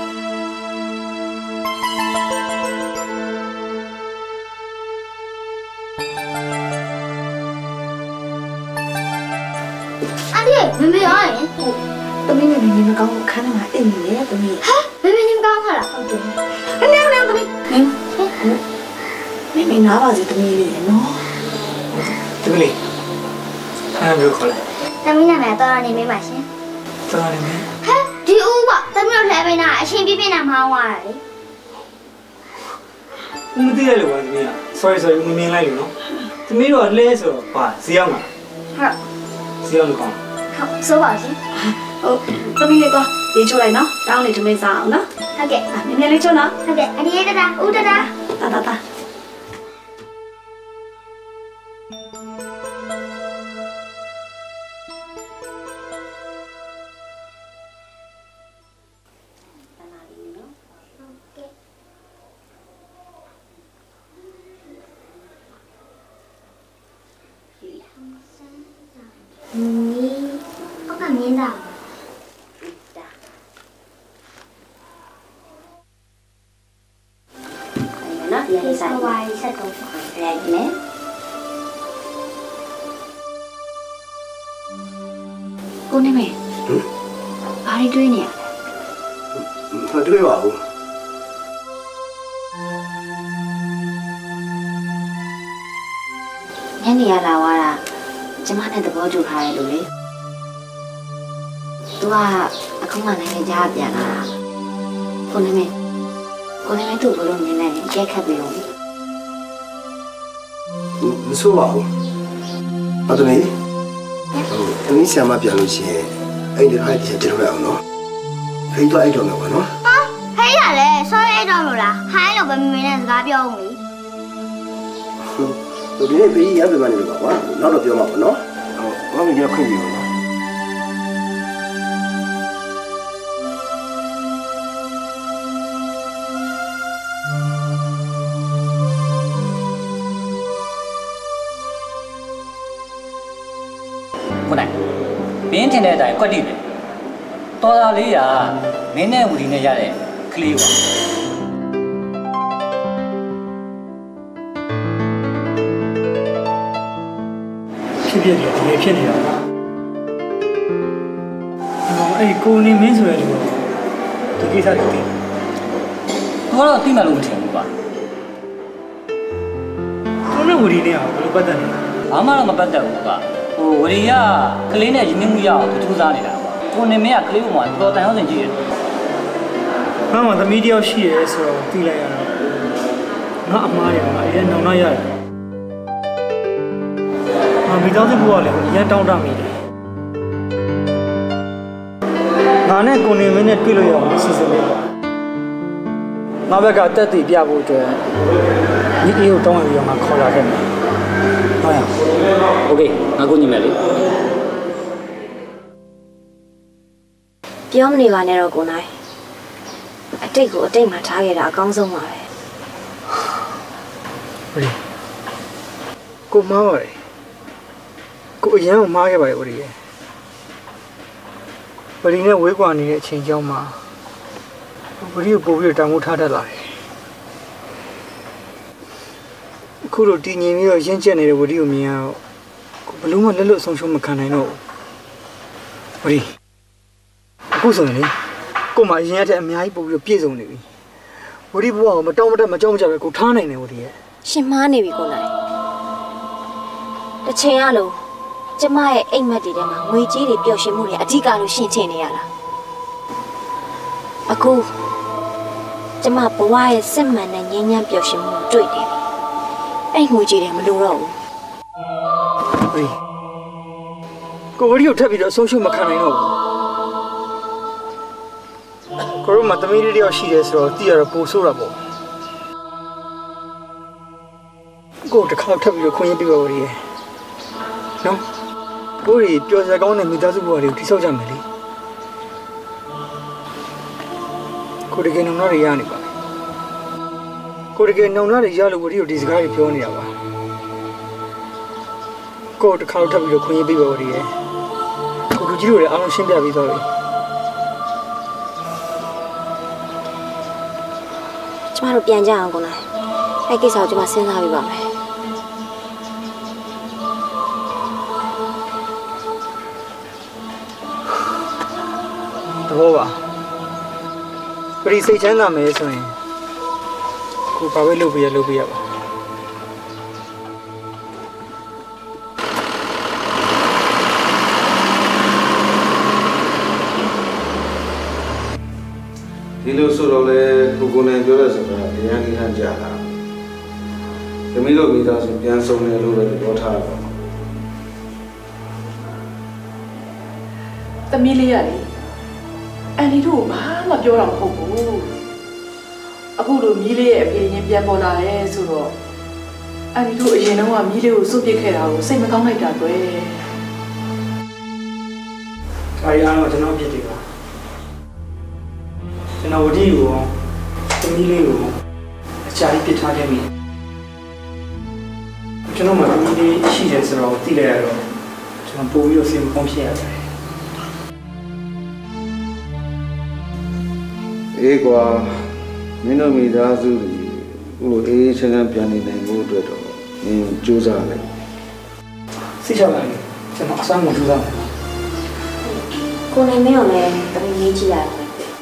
အဒီမမေရောရင်သမီးနဲ့မင်းမကောင်းခန်းထဲမှာအိမ်နေတယ်သမီးဟာမမေနေမကောင်းခါလားဟုတ်တယ်အနေနဲ့သမီးဟင်မင်းမနာပါစေသမီးလေးနော်သမီးလေးအားမျိုးခေါ်လိုက်သမီးနာမည်တော်တော်နေမေးပါရှင်တော်တော်နေမေးဟဲ့ဒီဦးကသမီးတို့လှဲပေးနာအရှင်ပြပြနာမောင်းသွားတာလေဦးမသိရလို့ပါသမီးက sorry sorry မမြင်လိုက်လို့နော်သမီးတို့ကလဲဆိုတော့ပါဇီးအောင်လားဟုတ်ဇီးအောင်လို့ကောင်းဟုတ်ဆိုပါရှင်ဟုတ်သမီးလေးကရေချိုးလိုက်နော်တောင်းနေထမင်းစားအောင်နော်ဟုတ်ကဲ့မြင်မြင်လေးချိုးနော်ဟုတ်ကဲ့အဒီတတာဦးတတာတာတာတာကိုနေမေဘာတွေတွေးနေရလဲမတွေးပါဘူးညနေရလာသွားတာကျမနဲ့သဘောတူထားတယ်လို့လေသူကအခုမှနိုင်ငံခြားပြန်လာတာကိုနေမေကိုနေမေသူ့ဘလို့မြင်နေကြက်ခတ်ပြီးလို့မဆိုးပါဘူးဟုတ်တယ်ဟုတ်အနည်းဆရာမပြန်လို့ရှိရင်အဲ့ဒီခိုင်းတစ်ချက်ကျတော့အောင်နော်ဖိတော့အဲ့တော့မယ်ကွာနော်ဟာဟဲ့ရလဲဆောရဲတော့လို့လားဟိုင်းလို့ပဲမမင်းနဲ့စကားပြောအောင်လေဟုတ်ဒီနေ့ဘေးရပြန်နေပါကွာနောက်တော့ပြောမှာပေါ့နော်ဟုတ်ဘာမှမပြောခွင့်ပြုဘူးမင်းထင်တဲ့အတိုင်းကွက်တိပဲတော်သားလေးကမင်းနဲ့ဝီနဲ့ရတဲ့ကလေးပါဖြစ်ဖြစ်တယ်ဒီဖြစ်နေတာဟောအဲ့ကိုနေမင်းဆိုရလို့ဒီကိစ္စတွေသိတော့တော့သိမှလို့မထင်ဘူးကွာကိုနဲ့ဝီနဲ့ကဘယ်လိုပတ်သက်လဲဘာမှတော့မပတ်သက်ဘူးကွာဟိုဝရီကကလေးနဲ့ရင်းနှီးမှုရအောင်သူစူးစမ်းနေတာပေါ့ကိုနေမင်းကကလေးပေါ်မှာတော်တန်အောင်စင်ကြည့်ရတယ်။ဟာမသမီးတယောက်ရှိရဲဆိုတော့သိလိုက်ရတော့ငါအမားရမှာအရင်နောင်နောက်ရတယ်။ငါမိသားစုဘုရားလည်းရန်တောင်းတမိတယ်။ငါနဲ့ကိုနေမင်းနဲ့တွေ့လို့ရအောင်စီစဉ်လိုက်ပါ။ငါဘက်ကတက်တည်ပြဖို့အတွက်ဒီအေးကိုတောင်းရပြီးတော့ငါခေါ်လာခဲ့မယ်။ဟုတ်ရ။ Okay ငါကိုညီမယ်လေပြောမနေပါနဲ့တော့ကိုနိုင်အတိတ်ကိုအတိတ်မှာထားခဲ့တာအကောင်းဆုံးပါပဲဟုတ်ကိုမားပါတယ်ကိုအရင်ကမားခဲ့ပါတယ်ဦးရီဝရီနဲ့ဝေးကွာနေတဲ့အချိန်ကြောင်းမှာဝရီကိုပို့ပြီးတန်ဖိုးထားတတ်လာတယ်အခုလိုတည်ငြိမ်ပြီးတော့ရင့်ကျက်နေတဲ့ဝရီကိုမြင်ရတော့ဘလို့မှလက်လွတ်ဆုံးရှုံးမခံနိုင်တော့ဘူးဝရီအခုဆိုရင်လေကိုမအရင်ကတည်းကအများကြီးပို့ပြီးပြည့်စုံနေပြီဝရီဘဝကိုမတောင်းမတတ်မကြောက်မကြပဲကိုထားနိုင်တယ်ဝရီရဲ့ရှင်မားနေပြီကိုနိုင်တစ်ချိန်အလုံးကျမရဲ့အိမ်မက်တွေထဲမှာငွေကြေးတွေပျော်ရွှင်မှုတွေအဓိကလို့ရှင်းချင်နေရတာအခုကျမဘဝရဲ့စစ်မှန်တဲ့ငြိမ်းချမ်းပျော်ရွှင်မှုတွေ့တယ်အဲ့ငွေကြေးတွေမလိုတော့ဘူးဝရီကိုဝရီကိုထပ်ပြီးတော့ဆုံးရှုံးမခံနိုင်တော့ဘူးကိုရမသမီးလေးတယောက်ရှိတယ်ဆိုတော့တည်ရတော့ပိုဆိုးတာပေါ့ကိုတခါထပ်ပြီးတော့ခွင့်ရပြပါဦးရေနော်ကိုရီပျော်စရာကောင်းတဲ့မိသားစုဘဝတွေကိုတိဆောက်ကြမယ်လေကိုတကယ်နှုံသားတွေရနေပါကိုတကယ်နှုံသားတွေရလို့ကိုရီကိုဒီစကားတွေပြောနေတာပါကိုတခါထပ်ပြီးတော့ခွင့်ရပြပါဦးရေကိုလူကြီးတို့လည်းအားလုံးရှင်းပြပြီးသွားပြီကျမတို့ပြန်ကြအောင်ကိုနိုင်အဲ့ကိစ္စကိုကျမစဉ်းစားပြပါမယ်တဘောပါပရိစိတ်ချမ်းသာမယ်ဆိုရင်ကိုဘာပဲလုပ်ပြရလုပ်ပြရပါဒီလိုဆိုတော့လေကိုကိုနိုင်ပြောတဲ့စကားအရင်ကကြားတာသမီးတို့မိသားစုပြန်ဆုံးတယ်လို့ပဲပြောထားတာသမီးလေးရလေအန်ဒီတို့ဘာမှပြောတာမဟုတ်ဘူးအခုလိုမီးလေးရဲ့အဖေရင်ပြန်ပေါ်လာရဲဆိုတော့အန်ဒီတို့အရင်တော့မီးလေးကိုစုပ်ပစ်ခဲ့တာကိုစိတ်မကောင်းလိုက်တာကွယ်ဒါရီအားတော့ကျွန်တော်ပြစ်တယ်ပါကျွန်တော်ဝတီကိုသမီးလေးကိုအချာကြီးပြစ်ထားခဲ့ပြီကျွန်တော်မှသမီးလေးရှိတယ်ဆိုတော့သိလိုက်ရတော့ကျွန်တော်ပို့ပြီးတော့စိတ်မကောင်းဖြစ်ရတယ်အေးကွာမင်းတို့မိသားစုကိုအေးချမ်းချမ်းပြန်နေနိုင်ဖို့အတွက်တော့မင်းကြိုးစားလိုက်စိတ်ချပါလေကျွန်တော်အဆောင်ကိုကြိုးစားမယ်ကိုနိုင်မင်းကိုလည်းတမီးမေးကြည့်ရတယ်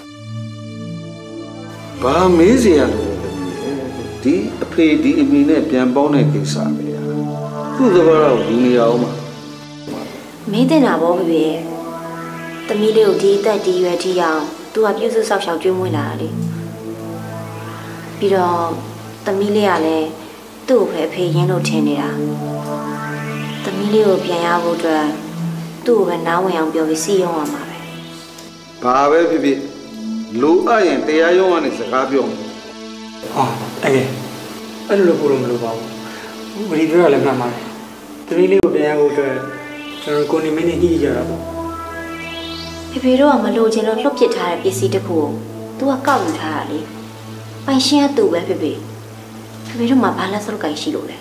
ဘာမေးစရာလဲဒီအဖေဒီအမေနဲ့ပြန်ပေါင်းတဲ့ကိစ္စပဲသူ့သဘောတော့ဒီနေရာအောင်မှာမင်းတင်တာဗောဖေဖေတမီးလေးကိုဒီအသက်ဒီရွယ်ထိအောင်သူကပြုစုဆောက်ရှောက်ကျွေးမွေးလာတာလေပြီးတော့သမီးလေးကလည်းသူ့ကိုပဲအဖေရင်းလို့ထင်နေတာသမီးလေးကိုပြန်ရဖို့အတွက်သူ့ကိုပဲနားဝင်အောင်ပြောပြီးစီးရုံးရမှာပဲဘာပဲဖြစ်ဖြစ်လိုအပ်ရင်တရားရုံးကနေစကားပြောမယ်ဟာအဲ့အဲ့လိုလို့ပို့လို့မလိုပါဘူးဝီဒီယိုကလည်းမှန်ပါတယ်သမီးလေးကိုပြန်ရဖို့အတွက်ကျွန်တော်ကိုနေမင်းနဲ့ညှိကြတာပေါ့ဖေဖေတို့ကမလိုချင်လို့လှုပ်ပစ်ထားတဲ့ပစ္စည်းတစ်ခုကို तू ကကောက်ယူထားတာလေပိုင်ရှင်းကသူ့ပဲဖေဖေဖေဖေတို့မှာဘာလဲစလို့ကြိုင်ရှိလို့လဲ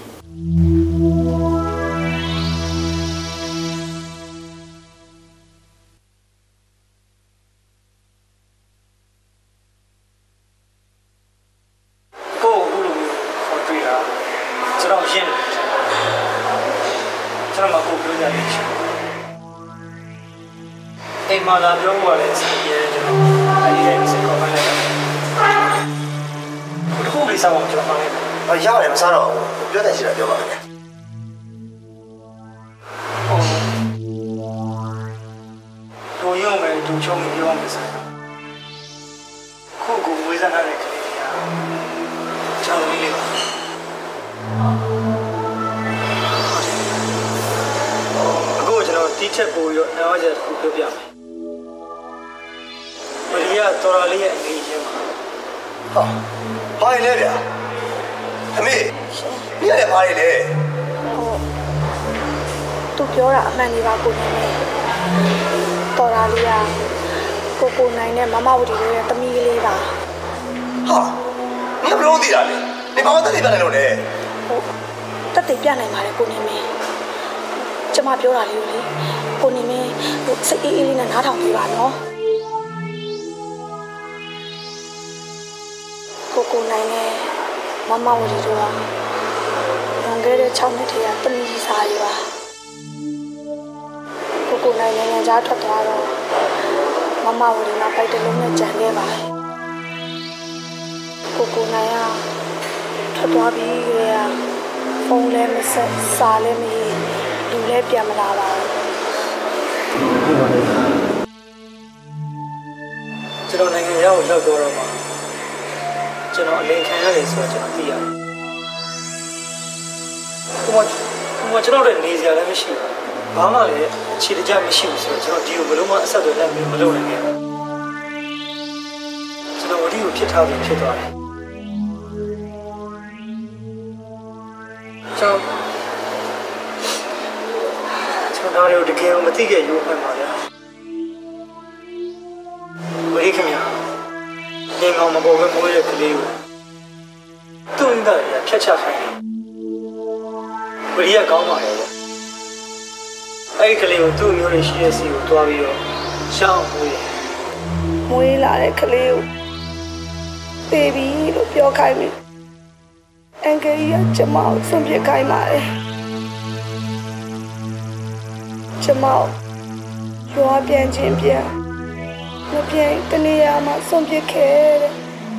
ကိုအခုလိုခေါ်တွေ့တာကျွန်တော်ရှင်းတယ်ကျွန်တော်မကိုပြောကြတယ်အိမ်မှာလာပြောဖို့လည်းစီးရဲကျွန်တော်အဲဒီရဲ့စိတ်ကောင်းလိုက်တာဘယ်လိုလဲဆောင်းကျွန်တော်ပါလဲ။အော်ရတယ်မစားတော့ဘူး။ပြောတဲ့ရှိတာပြောပါမယ်။ဟုတ်။တို့ရုံမဲ့တို့ချုံပြောအောင်စမ်း။ခုကဝေးစားတဲ့ကလေးကကျောင်းလေးပါ။အခုကျွန်တော်တီးချက်ပို့ပြီးတော့နောက်ချက်ခုပြောပြမယ်။မရီယာတော်တော်လေးရဲ့အငြိမ်းချင်းပါ။ဟာ။ဘာလဲဗျာ။အမေ။ညနေဘာလဲလဲ။ဟုတ်။သူပြောတာအမှန်ကြီးပါကိုနေနေ။တော်တော်လေးကကိုကိုနိုင်နဲ့မမဝတီတို့ရဲ့တမီးကလေးပါ။ဟာ။ညဘလို့သိတာလဲ။နေဘာမှတက်တယ်ပြနိုင်လို့လဲ။ဟုတ်။တက်တယ်ပြနိုင်ပါတယ်ကိုနေမင်း။ကျမပြောတာလေးကိုလေကိုနေမင်းဟိုစိတ်အေးအေးလေးနဲ့နားထောင်ပြပါနော်။ကိုကိုနိုင်နဲ့မမဝတီတို့ကလွန်ခဲ့တဲ့၆နှစ်တည်းကတမီးကြီးစားရပါကိုကိုနိုင်နိုင်ငံသားထွက်သွားတော့မမဝတီနောက်ပိုက်တလုံးနဲ့ကြံခဲ့ပါကိုကိုနိုင်ကထွက်သွားပြီးကြရဖုန်းလည်းမဆက်စာလည်းမရေးလူလည်းပြန်မလာပါဘူးကျွန်တော်နိုင်ငံရောက်ရောက်တော့တော့မှကျွန်တော်အလင်းခံရတယ်ဆိုတော့ကျွန်တော်သိရတယ်။ဘုမဘုမကျွန်တော်လည်းနေစရာလည်းမရှိဘူး။ဘာမှလည်းခြေတကြမရှိဘူးဆိုတော့ကျွန်တော်ဒီကိုဘယ်လိုမှအဆက်အသွယ်လည်းမလုပ်နိုင်ခဲ့ဘူး။ကျွန်တော်ဝတီကိုဖြစ်ထားပြီးဖြစ်သွားတယ်။ကျွန်တော်ကျွန်တော်တို့တကယ်မသိခဲ့ရုံပဲပါဗျာ။ဝတီခင်ဗျာနေမောင်မပေါ်ပဲမိုးရဲ့ကလေးကိုသူ့အင်းသားရဖြတ်ချခိုင်းတယ်ဝရီကကောင်းပါလေအဲ့ဒီကလေးကိုသူ့မျိုးတွေရှိတဲ့စီကိုတွားပြီးတော့ရှောင်းမွေးမွေးလာတဲ့ကလေးကိုတ baby လို့ပြောခိုင်းတယ်အန်ကယ်ကြီးကကျမကိုဆွန့်ပစ်ခိုင်းပါတယ်ကျမကိုရွာပြန်ချင်းပြန်မပြန်တနေရာမှာဆွန့်ပစ်ခဲ့တဲ့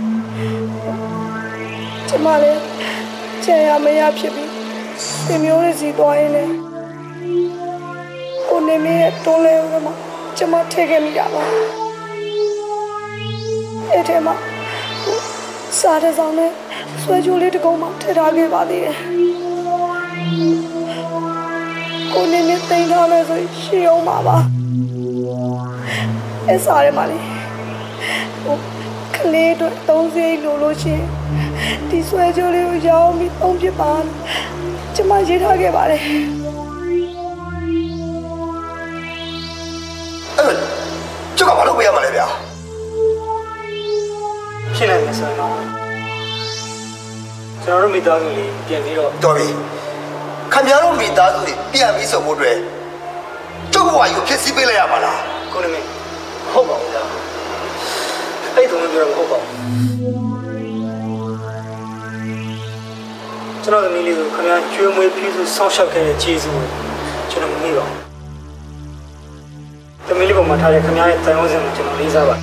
ကျမလည်းကြံရမရဖြစ်ပြီးဒီမျိုးလေးစီသွားရင်းနဲ့ကိုနေမရဲ့တွန်းလဲဦးမှာကျမထည့်ခဲ့မိတာပါအဲ့ထဲမှာစားတဲ့ဆောင်နဲ့ဆွဲကြိုးလေးတစ်ကုံမှထည့်ထားခဲ့ပါသေးတယ်ကိုနေမသိမ်းထားမယ်ဆိုရှင်းအောင်ပါပါအဲ့စားရမှာလေဟိုကလေးတို့သုံးစိလိုလို့ရှိရင်ဒီဆွဲကြိုးလေးကိုရောင်းပြီးသုံးပြပါကျမရေးထားခဲ့ပါတယ်အဲ့ကျုပ်ကဘာလို့ပေးရမှာလဲဗျာဖြစ်နိုင်မယ်ဆိုရင်တော့ကျွန်တော်တို့မိသားစုလေးပြန်ပြီးတော့တော်ပြီခင်ဗျားတို့မိသားစုတွေပြန်ပြီးဆိုဖို့အတွက်ကျုပ်ဘဝကြီးကိုဖြစ်စည်းပေးလိုက်ရမှာလားကိုနေမင်းဟုတ်ပါဘူးဗျာအဲ့တုန်းကပြောတော့ဟုတ်ပါဘူးကျွန်တော်သမီးလေးကိုခင်ဗျားကျွေးမွေးပြီးဆိုဆောက်ရှောက်ခဲ့တဲ့ခြေစူးကျွန်တော်မမေ့ပါဘူးသမီးလေးပေါ်မှာထားတဲ့ခင်ဗျားရဲ့တိုင်ဝန်းစင်ကိုကျွန်တော်လေးစားပါ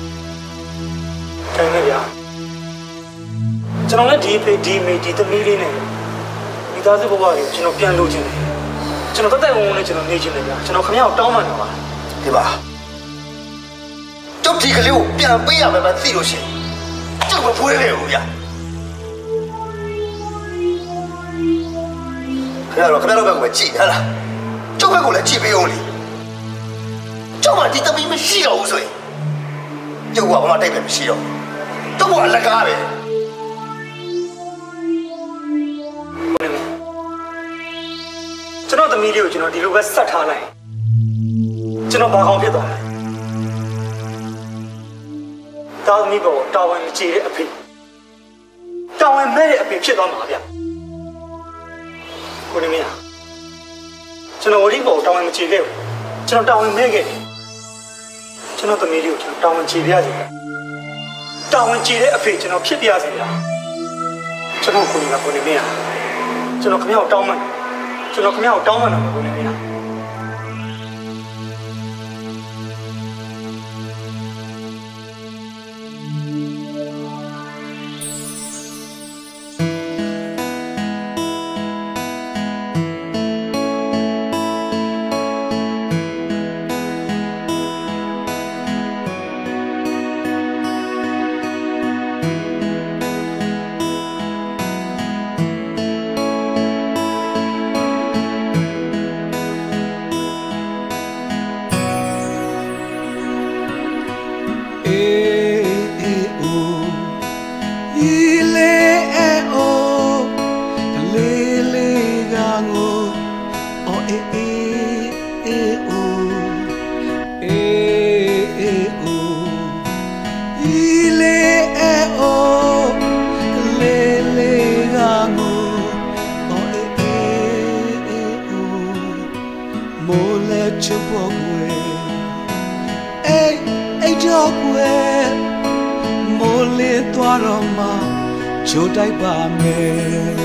တိုင်ခဲ့ဗျာကျွန်တော်လည်းဒီဖေးဒီမေဒီသမီးလေးနဲ့မိသားစုဘဝကိုကျွန်တော်ပြန်လို့ခြင်းတယ်ကျွန်တော်တက်တက်ဝုန်းဝုန်းနဲ့ကျွန်တော်နေခြင်းတယ်ဗျာကျွန်တော်ခင်ဗျားကိုတောင်းပန်တာပါဒီပါကျုပ်ဒီကလေးကိုပြန်ပေးရမယ်မသိလို့ရှိရင်ကျုပ်မဖွေးလေဘူးဗျာခင်ဗျားတို့ခင်ဗျားတို့ဘက်ကပဲကြည့်ဟလားကျုပ်ဘက်ကလည်းကြည့်ပေးအောင်လေကျုပ်ကဒီသမီးမရှိတော့ဘူးဆိုရင်ကျုပ်ကဘာမှတိုက်ပဲမရှိတော့တော့ဘာလက်ကားပဲကျွန်တော်သမီးလေးကိုကျွန်တော်ဒီလိုပဲဆက်ထားလိုက်ကျွန်တော်ဘာကောင်းဖြစ်သွားလဲတာသမီးပေါ်တာဝန်မကျေတဲ့အဖေတာဝန်မဲ့တဲ့အဖေဖြစ်သွားမှာဗျကိုနေမရကျွန်တော်ဝရီပေါ်တာဝန်မကျေခဲ့ဘူးကျွန်တော်တာဝန်မဲ့ခဲ့တယ်ကျွန်တော်သမီးလေးကိုကျွန်တော်တာဝန်ကျေပြရစီတာဝန်ကျေတဲ့အဖေကျွန်တော်ဖြစ်ပြရစီဗျာကျွန်တော်ကိုနေကကိုနေမရကျွန်တော်ခမရောက်တောင်းမှန်းကျွန်တော်ခမရောက်တောင်းမှန်းတော့ကိုနေမရချိုးတိုက်ပါမယ်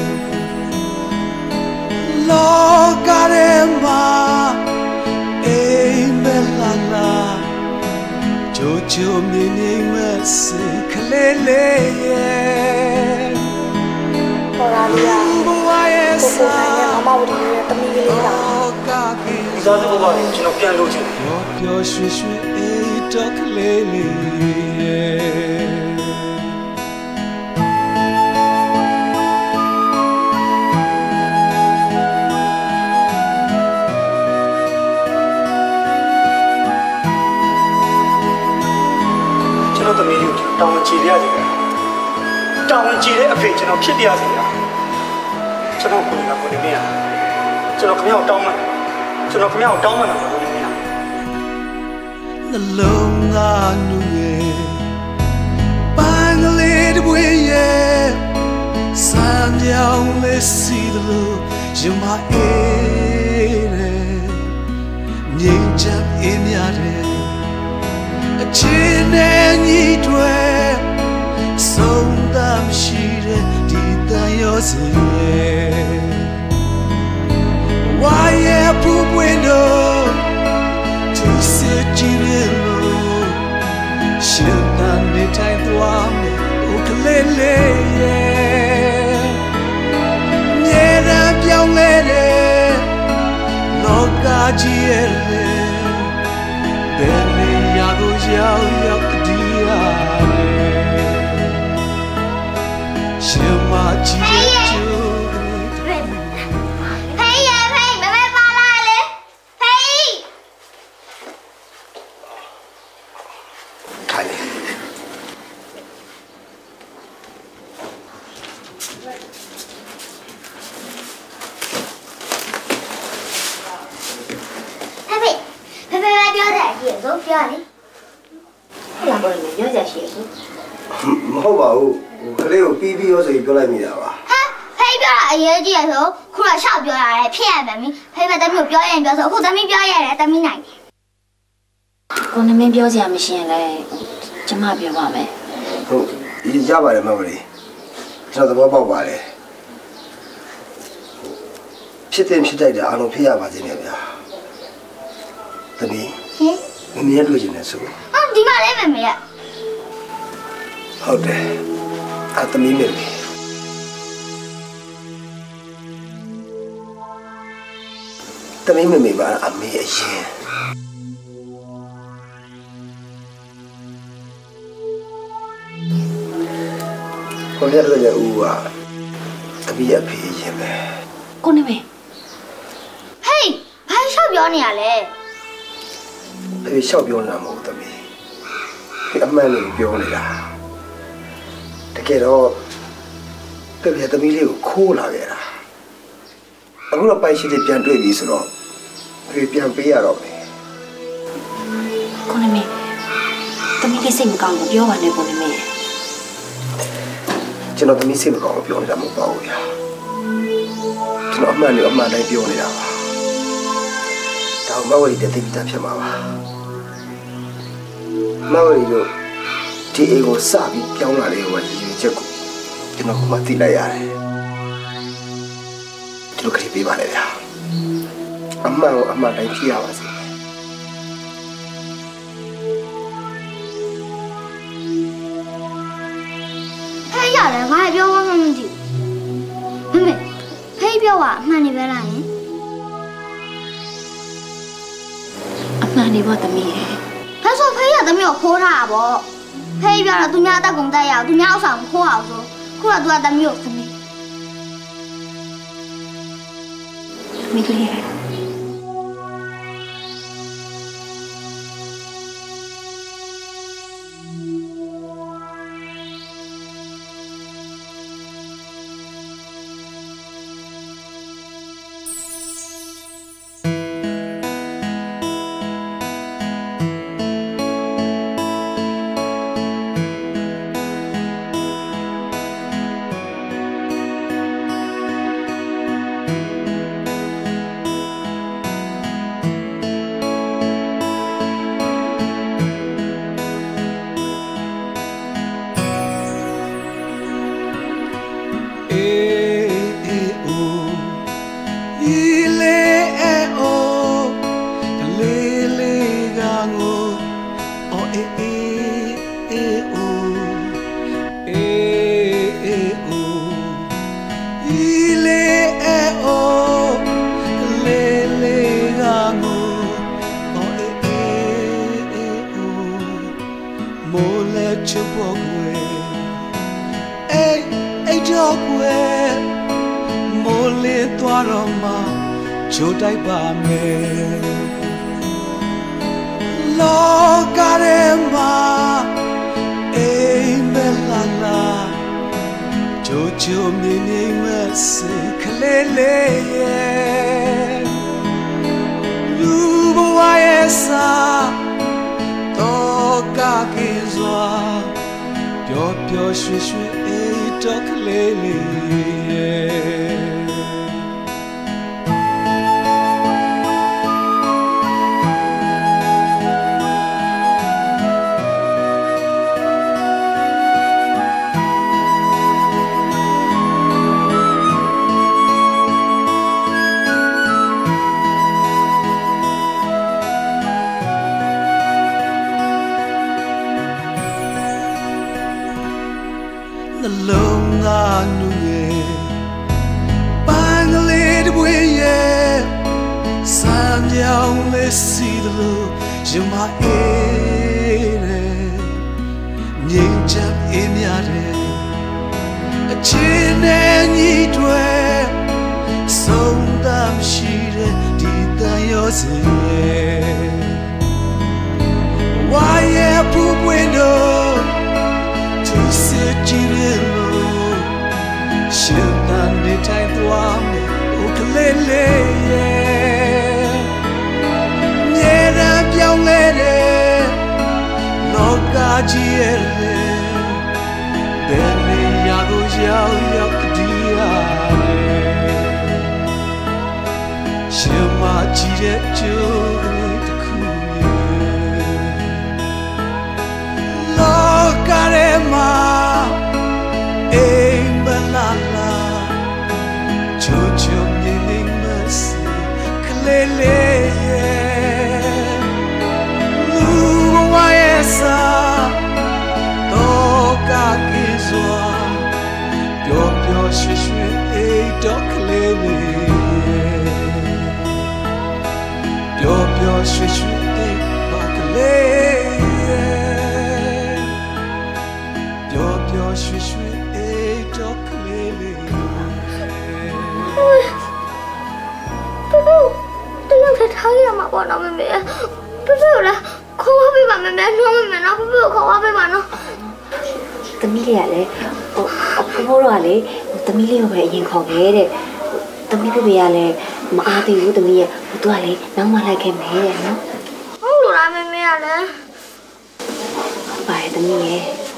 လောကထဲမှာအိမ်မလာလာချိုးချိုးမြင်မြင်မစခလေးလေးရဲ့ဟောလာလေးကဘဝရဲ့စာမမဝတီရဲ့တမီးလေးလားဒီသားစုဘဝကိုကျွန်တော်ပြန်လို့ချင်တယ်ပျော်ရွှင်ရွှင်အိမ်တော့ကလေးလေးရဲ့ကျွန်တော်သမီးလေးကိုတောင်းဝန်ချေပြရစီတောင်းဝန်ချေတဲ့အဖေကျွန်တော်ဖြစ်ပြရစီကျွန်တော်ကိုယ်ကကိုယ်နေမရကျွန်တော်ခမရောက်တောင်းမှန်းကျွန်တော်ခမရောက်တောင်းမှန်းတော့ကိုယ်နေမရနှလုံးသားနူရဲ့ပန်းကလေးတစ်ပွင့်ရဲ့စံပြောင်းလေးစီလို့ရင်မအေးတဲ့ငြိမ်ချမ်းအေးမြတဲ့အချင်းနဲ့ညီတွေဆုံး se why yeah poop window to sit chirilo shilna ne tai twa ukulele yeah nyera pyaung le de loka ji ele bele ya go yao yao dia shema ji ဟုတ်ပါဘူးကလေးကိုပြီးပြီးရောဆိုပြီးပြောလိုက်မိတာပါဟာဖေးပြောတာအရေးကြီးရဆိုခုတော့ရှောက်ပြောရတယ်ဖြစ်ရမယ်မင်းဖေးပဲတမီးကိုပြောရင်ပြောဆိုအခုတမီးပြောရတယ်တမီးနိုင်တယ်ကိုနမင်းပြောစရာမရှိရင်လည်းကျမပြောပါမယ်ဟုတ်ရပါတယ်မမလေးကျွန်တော်သဘောပေါက်ပါတယ်ဖြစ်တဲ့ဖြစ်တိုက်တာအားလုံးဖြစ်ရပါစေနဲ့ဗျာတမီးဟင်မမင်းတွေ့ချင်တယ်ဆိုဟာဒီမှာလည်းမမေရဟုတ်တယ်အတမီးမေမေတမီးမေမေပါအမေအရင်ကိုရတဲ့ဦးကအမေအဖေရင်ပဲကိုနေမေဟေးဘာရှောက်ပြောနေရလဲဖေရှောက်ပြောနေတာမဟုတ်တမီးဒီအမှန်လေးပြောနေတာတကယ်တော့ပြပြသမီးလေးကိုခိုးလာခဲ့တာအခုတော့ပိုင်ရှိတဲ့ပြန်တွေ့ပြီဆိုတော့ဖေပြန်ပေးရတော့မယ်ကိုနေမေသမီးလေးစိတ်မကောင်းဘူးပြောပါနဲ့ကိုနေမေကျွန်တော်သမီးစိတ်မကောင်းဘူးပြောနေတာမဟုတ်ပါဘူးဗျာကျွန်တော်အမှန်နဲ့အမှန်တိုင်းပြောနေတာပါဒါမှမဟုတ်တဲ့တိပိတာဖြစ်မှာပါမဟုတ်ရင်တို့ဒီအိမ်ကိုစပြီးပြောင်းလာတဲ့ဟိုရည်ရွယ်ချက်ကိုကျွန်တော်ကမှသိလိုက်ရတယ်ကျွန်တော်ခရီးပေးပါလေဗျာအမှန်ကိုအမှန်တိုင်းဖြစ်ရပါစေဟဲ့ရတယ်ဘာပြောမှမသိဘူးမမေဖေးပြောတာအမှန်နေပဲလားယင်အမှန်နေပါသမီးရဲ့ဒါဆိုဖေးရသမီးကိုခိုးထားတာပေါ့ဖေးပြောတော့သူများအတက်ကုန်တက်ရအောင်သူများဥစ္စာကိုခိုးအောင်ဆိုခုတော့သူကသမီးကိုသမီးမိကလေးချိုးတိုက်ပါမယ်လောကထဲမှာအိမ်မလာလာချိုးချိုးမြင်းမြင်းမစခလေးလေးရဲ့လူဘဝရဲ့စာတော့ကကေစွာပျော်ပျော်ရွှင်ရွှင်အိမ်တော့ကလေးလေးရဲ့ down, let's see the love in my head. Ning jam in yare, a chin and ye dwell. So damn shit, did I yours? Why a poop window to sit you should not be time to am ukulele Nera piaulere Loka jiere Bere yago yao yakdia Shema jire jure tukuye Loka rema Balala, Jojo meaning mercy, Kalele, Luwaesa, Toka Gizwa, Pyo Pyo Shishwe, Doklele, Pyo Pyo Shishwe, Doklele, Pyo Pyo Shishwe. Thấy mà bọn nó mẹ mẹ bây giờ là không có với bạn mẹ mẹ nó mẹ nó bây giờ không có với bạn nó tấm mi lẹ lẹ ờ ờ bố rồi lẹ tấm mi lẹ về nhìn khó ghê đấy tấm mi bây giờ lẹ mà ai thì tấm mi tôi lẹ nắng mà lại kèm mẹ đấy nó không được là mẹ mẹ lẹ bài tấm mi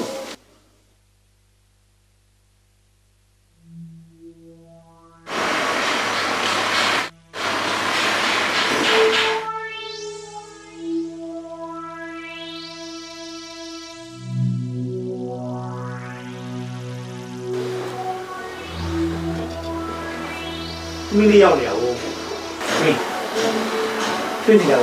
Mình đi đâu liệu? Mình Tuyên gì đâu?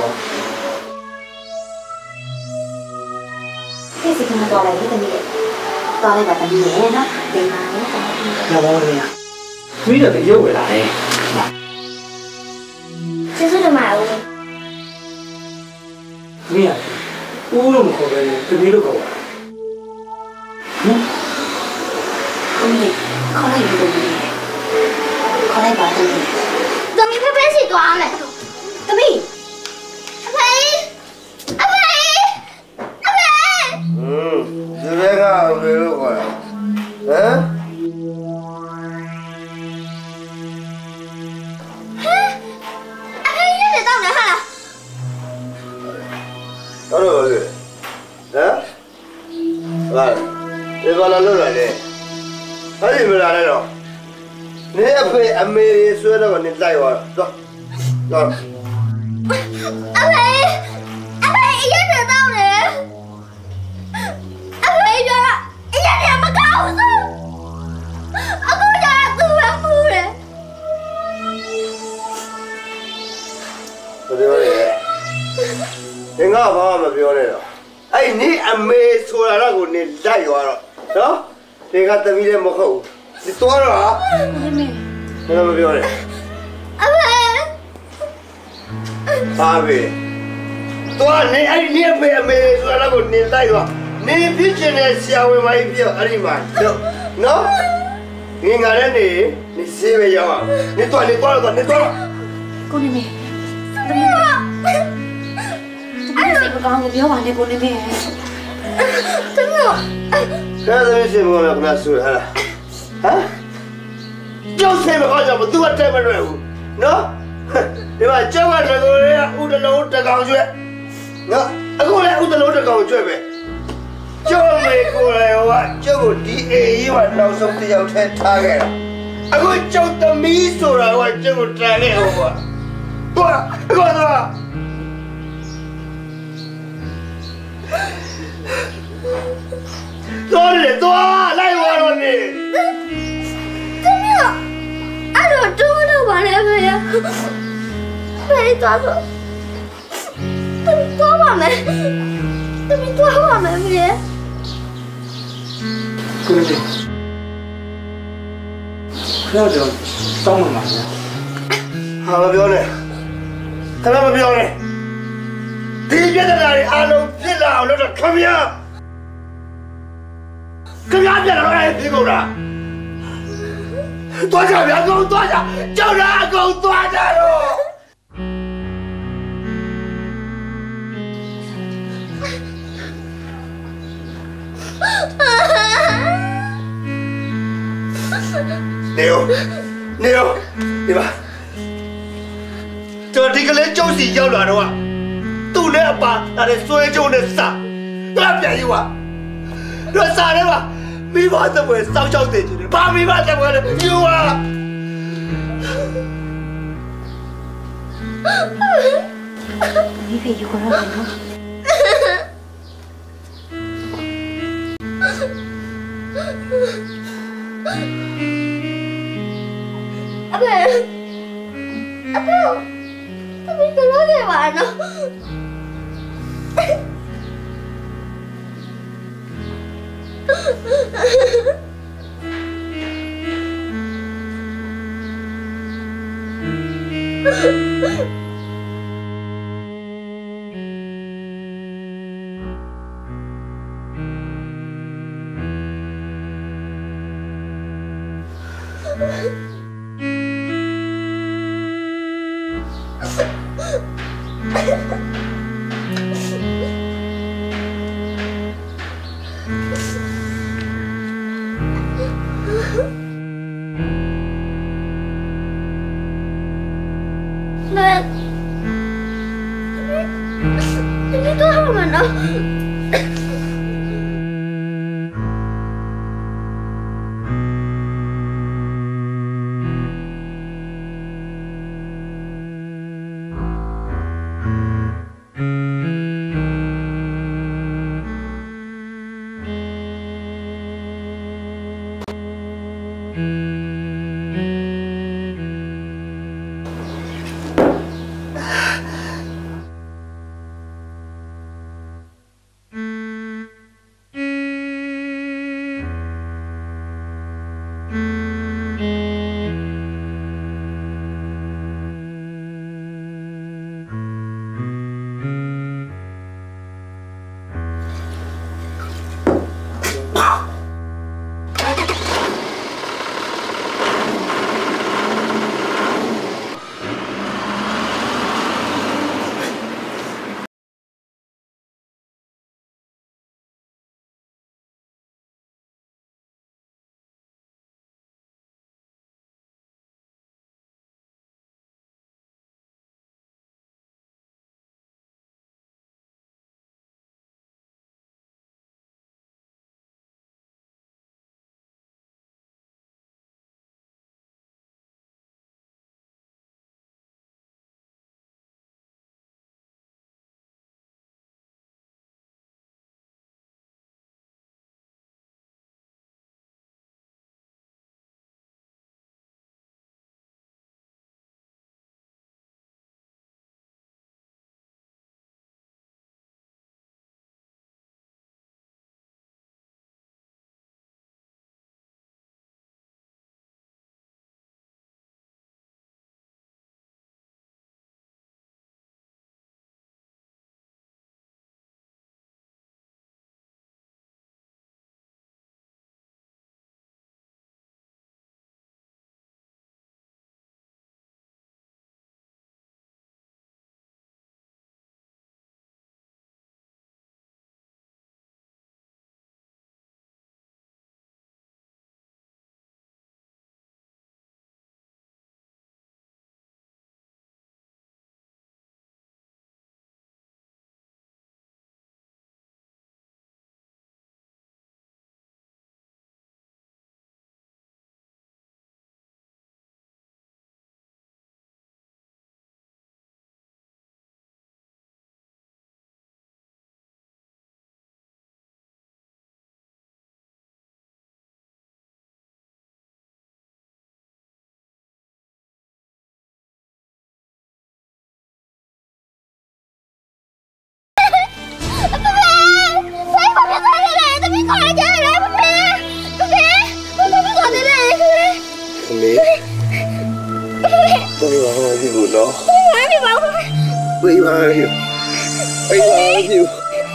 Cái gì mà to này cái gì? To này là tầm nhẹ đó, đừng mà nó to. Đâu rồi nè? Mình là tự yêu người lại. Chứ sao mà ừ. Mình à? U nó một khẩu về tự nhiên được không? Không gì, không là gì được gì. Con lại bảo tụi mình tụi mình phải biết gì toán này tụi mình anh thấy anh thấy anh thấy ừ giờ đây là về lúc rồi hả anh thấy nhất để tao nữa hả tao được rồi hả vâng để vào là lúc rồi đi hãy đi về lại đây rồi Nè phải anh mới suy ra còn nên tay vào rồi rồi anh thấy anh thấy ý nhất là tao nè anh thấy cho ý nhất là mà cao sao anh có cho anh tư vấn mưu nè tôiပြောnày để ngó vào màပြောnày rồi ai ní anh mới suy ra còn nên tay vào rồi đó để ngắt tao đi lên một khẩu đi to rồi hả? Mẹ nó mới biểu này anh ơi ba về to này anh nhớ về mẹ rồi nó còn nhìn tay rồi nè phía trên này xào với máy biểu anh mà được nó nghe ngay đấy nè nè xí về giờ nè to nè to rồi nè to rồi cô này mẹ tụi mình tụi mình sẽ có con một biểu bạn này cô này mẹ tụi mình cái tụi mình sẽ mua một cái sủi hả hả? Cháu xem mà coi giờ mà tôi ăn chơi mà rồi nó thì mà cháu ăn rồi tôi đấy u đã lâu đã còn chuyện nó anh cô này u đã lâu đã còn chuyện về cháu mày cô này mà cháu còn đi ấy mà đâu xong thì cháu thấy tha cái nào anh cô cháu tâm mỹ số rồi mà cháu còn tha cái nào mà cô cô đó tôi để tôi lại vào rồi nè anh rồi trốn đâu bạn em vậy à? Mẹ toán rồi. Tôi toán mà mẹ. Tôi toán mà mẹ vậy. Cứ đi. Theo được xong rồi mà. Hả mà biểu này. ခဏမပြောနဲ့ဒီပြဿနာတွေအားလုံးဖြစ်လာအောင်လုပ်တော့ခင်ဗျာခင်ဗျာပြန်လာတော့ပြေကုန်လားသွားကြဗျာအကုန်သွားကြကြောက်တာအကုန်သွားကြတော့နေရောနေရောဒီပါတော်ဒီကလေးကျုပ်စီရောက်လာတော့သူ့နဲ့အပါဒါနဲ့ဆွဲကျုံနဲ့စတော့ပြန်ယူပါတော့စားတယ်ပါမိဘတဲ့ဘယ်စောက်ချောက်တဲ့ကြီးဘာမိဘတဲ့ဘယ်ယူပါမိဖေယူကြတော့နော်အဖေအဖေအဖေကတော့တယ်ပါနော် Tôi đi vào không đi ngủ đó. Không phải đi vào. ပေးပါမျိုးပေးပါမျိုး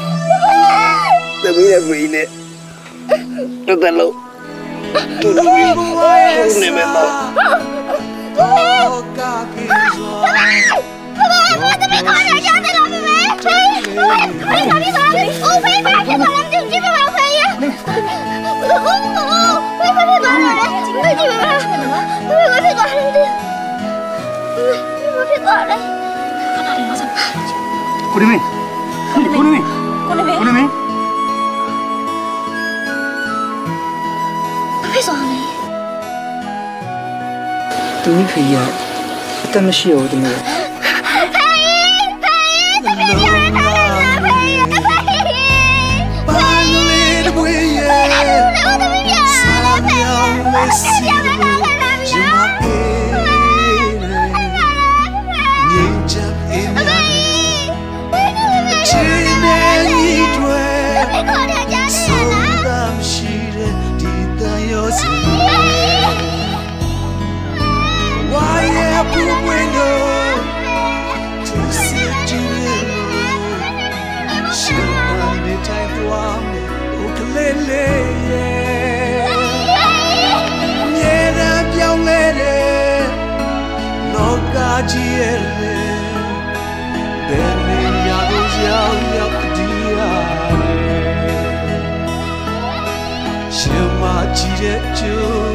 သမီးနဲ့ဖေးနဲ့တော်တော်လို့တူတူလေးနေမယ်တော့တော့ကကေဇောဘာသမီးခေါ်ရကြတယ်လားမေမေဖေးဖေးခါပြီးပါအိုးဖေးပါဖေးပါလားကြည့်ကြည့်ပါဖေးရအိုးဖေးပါဖေးပါလားကြည့်ကြည့်ပါဖေးပါဖေးပါလားဖေးပါလားကိုနေမင်းကိုနေမင်းကိုနေမင်းကိုနေမင်းဖေးစောနေသူမိဖေးရအတမရှိရောတမီး Shema Chire Chu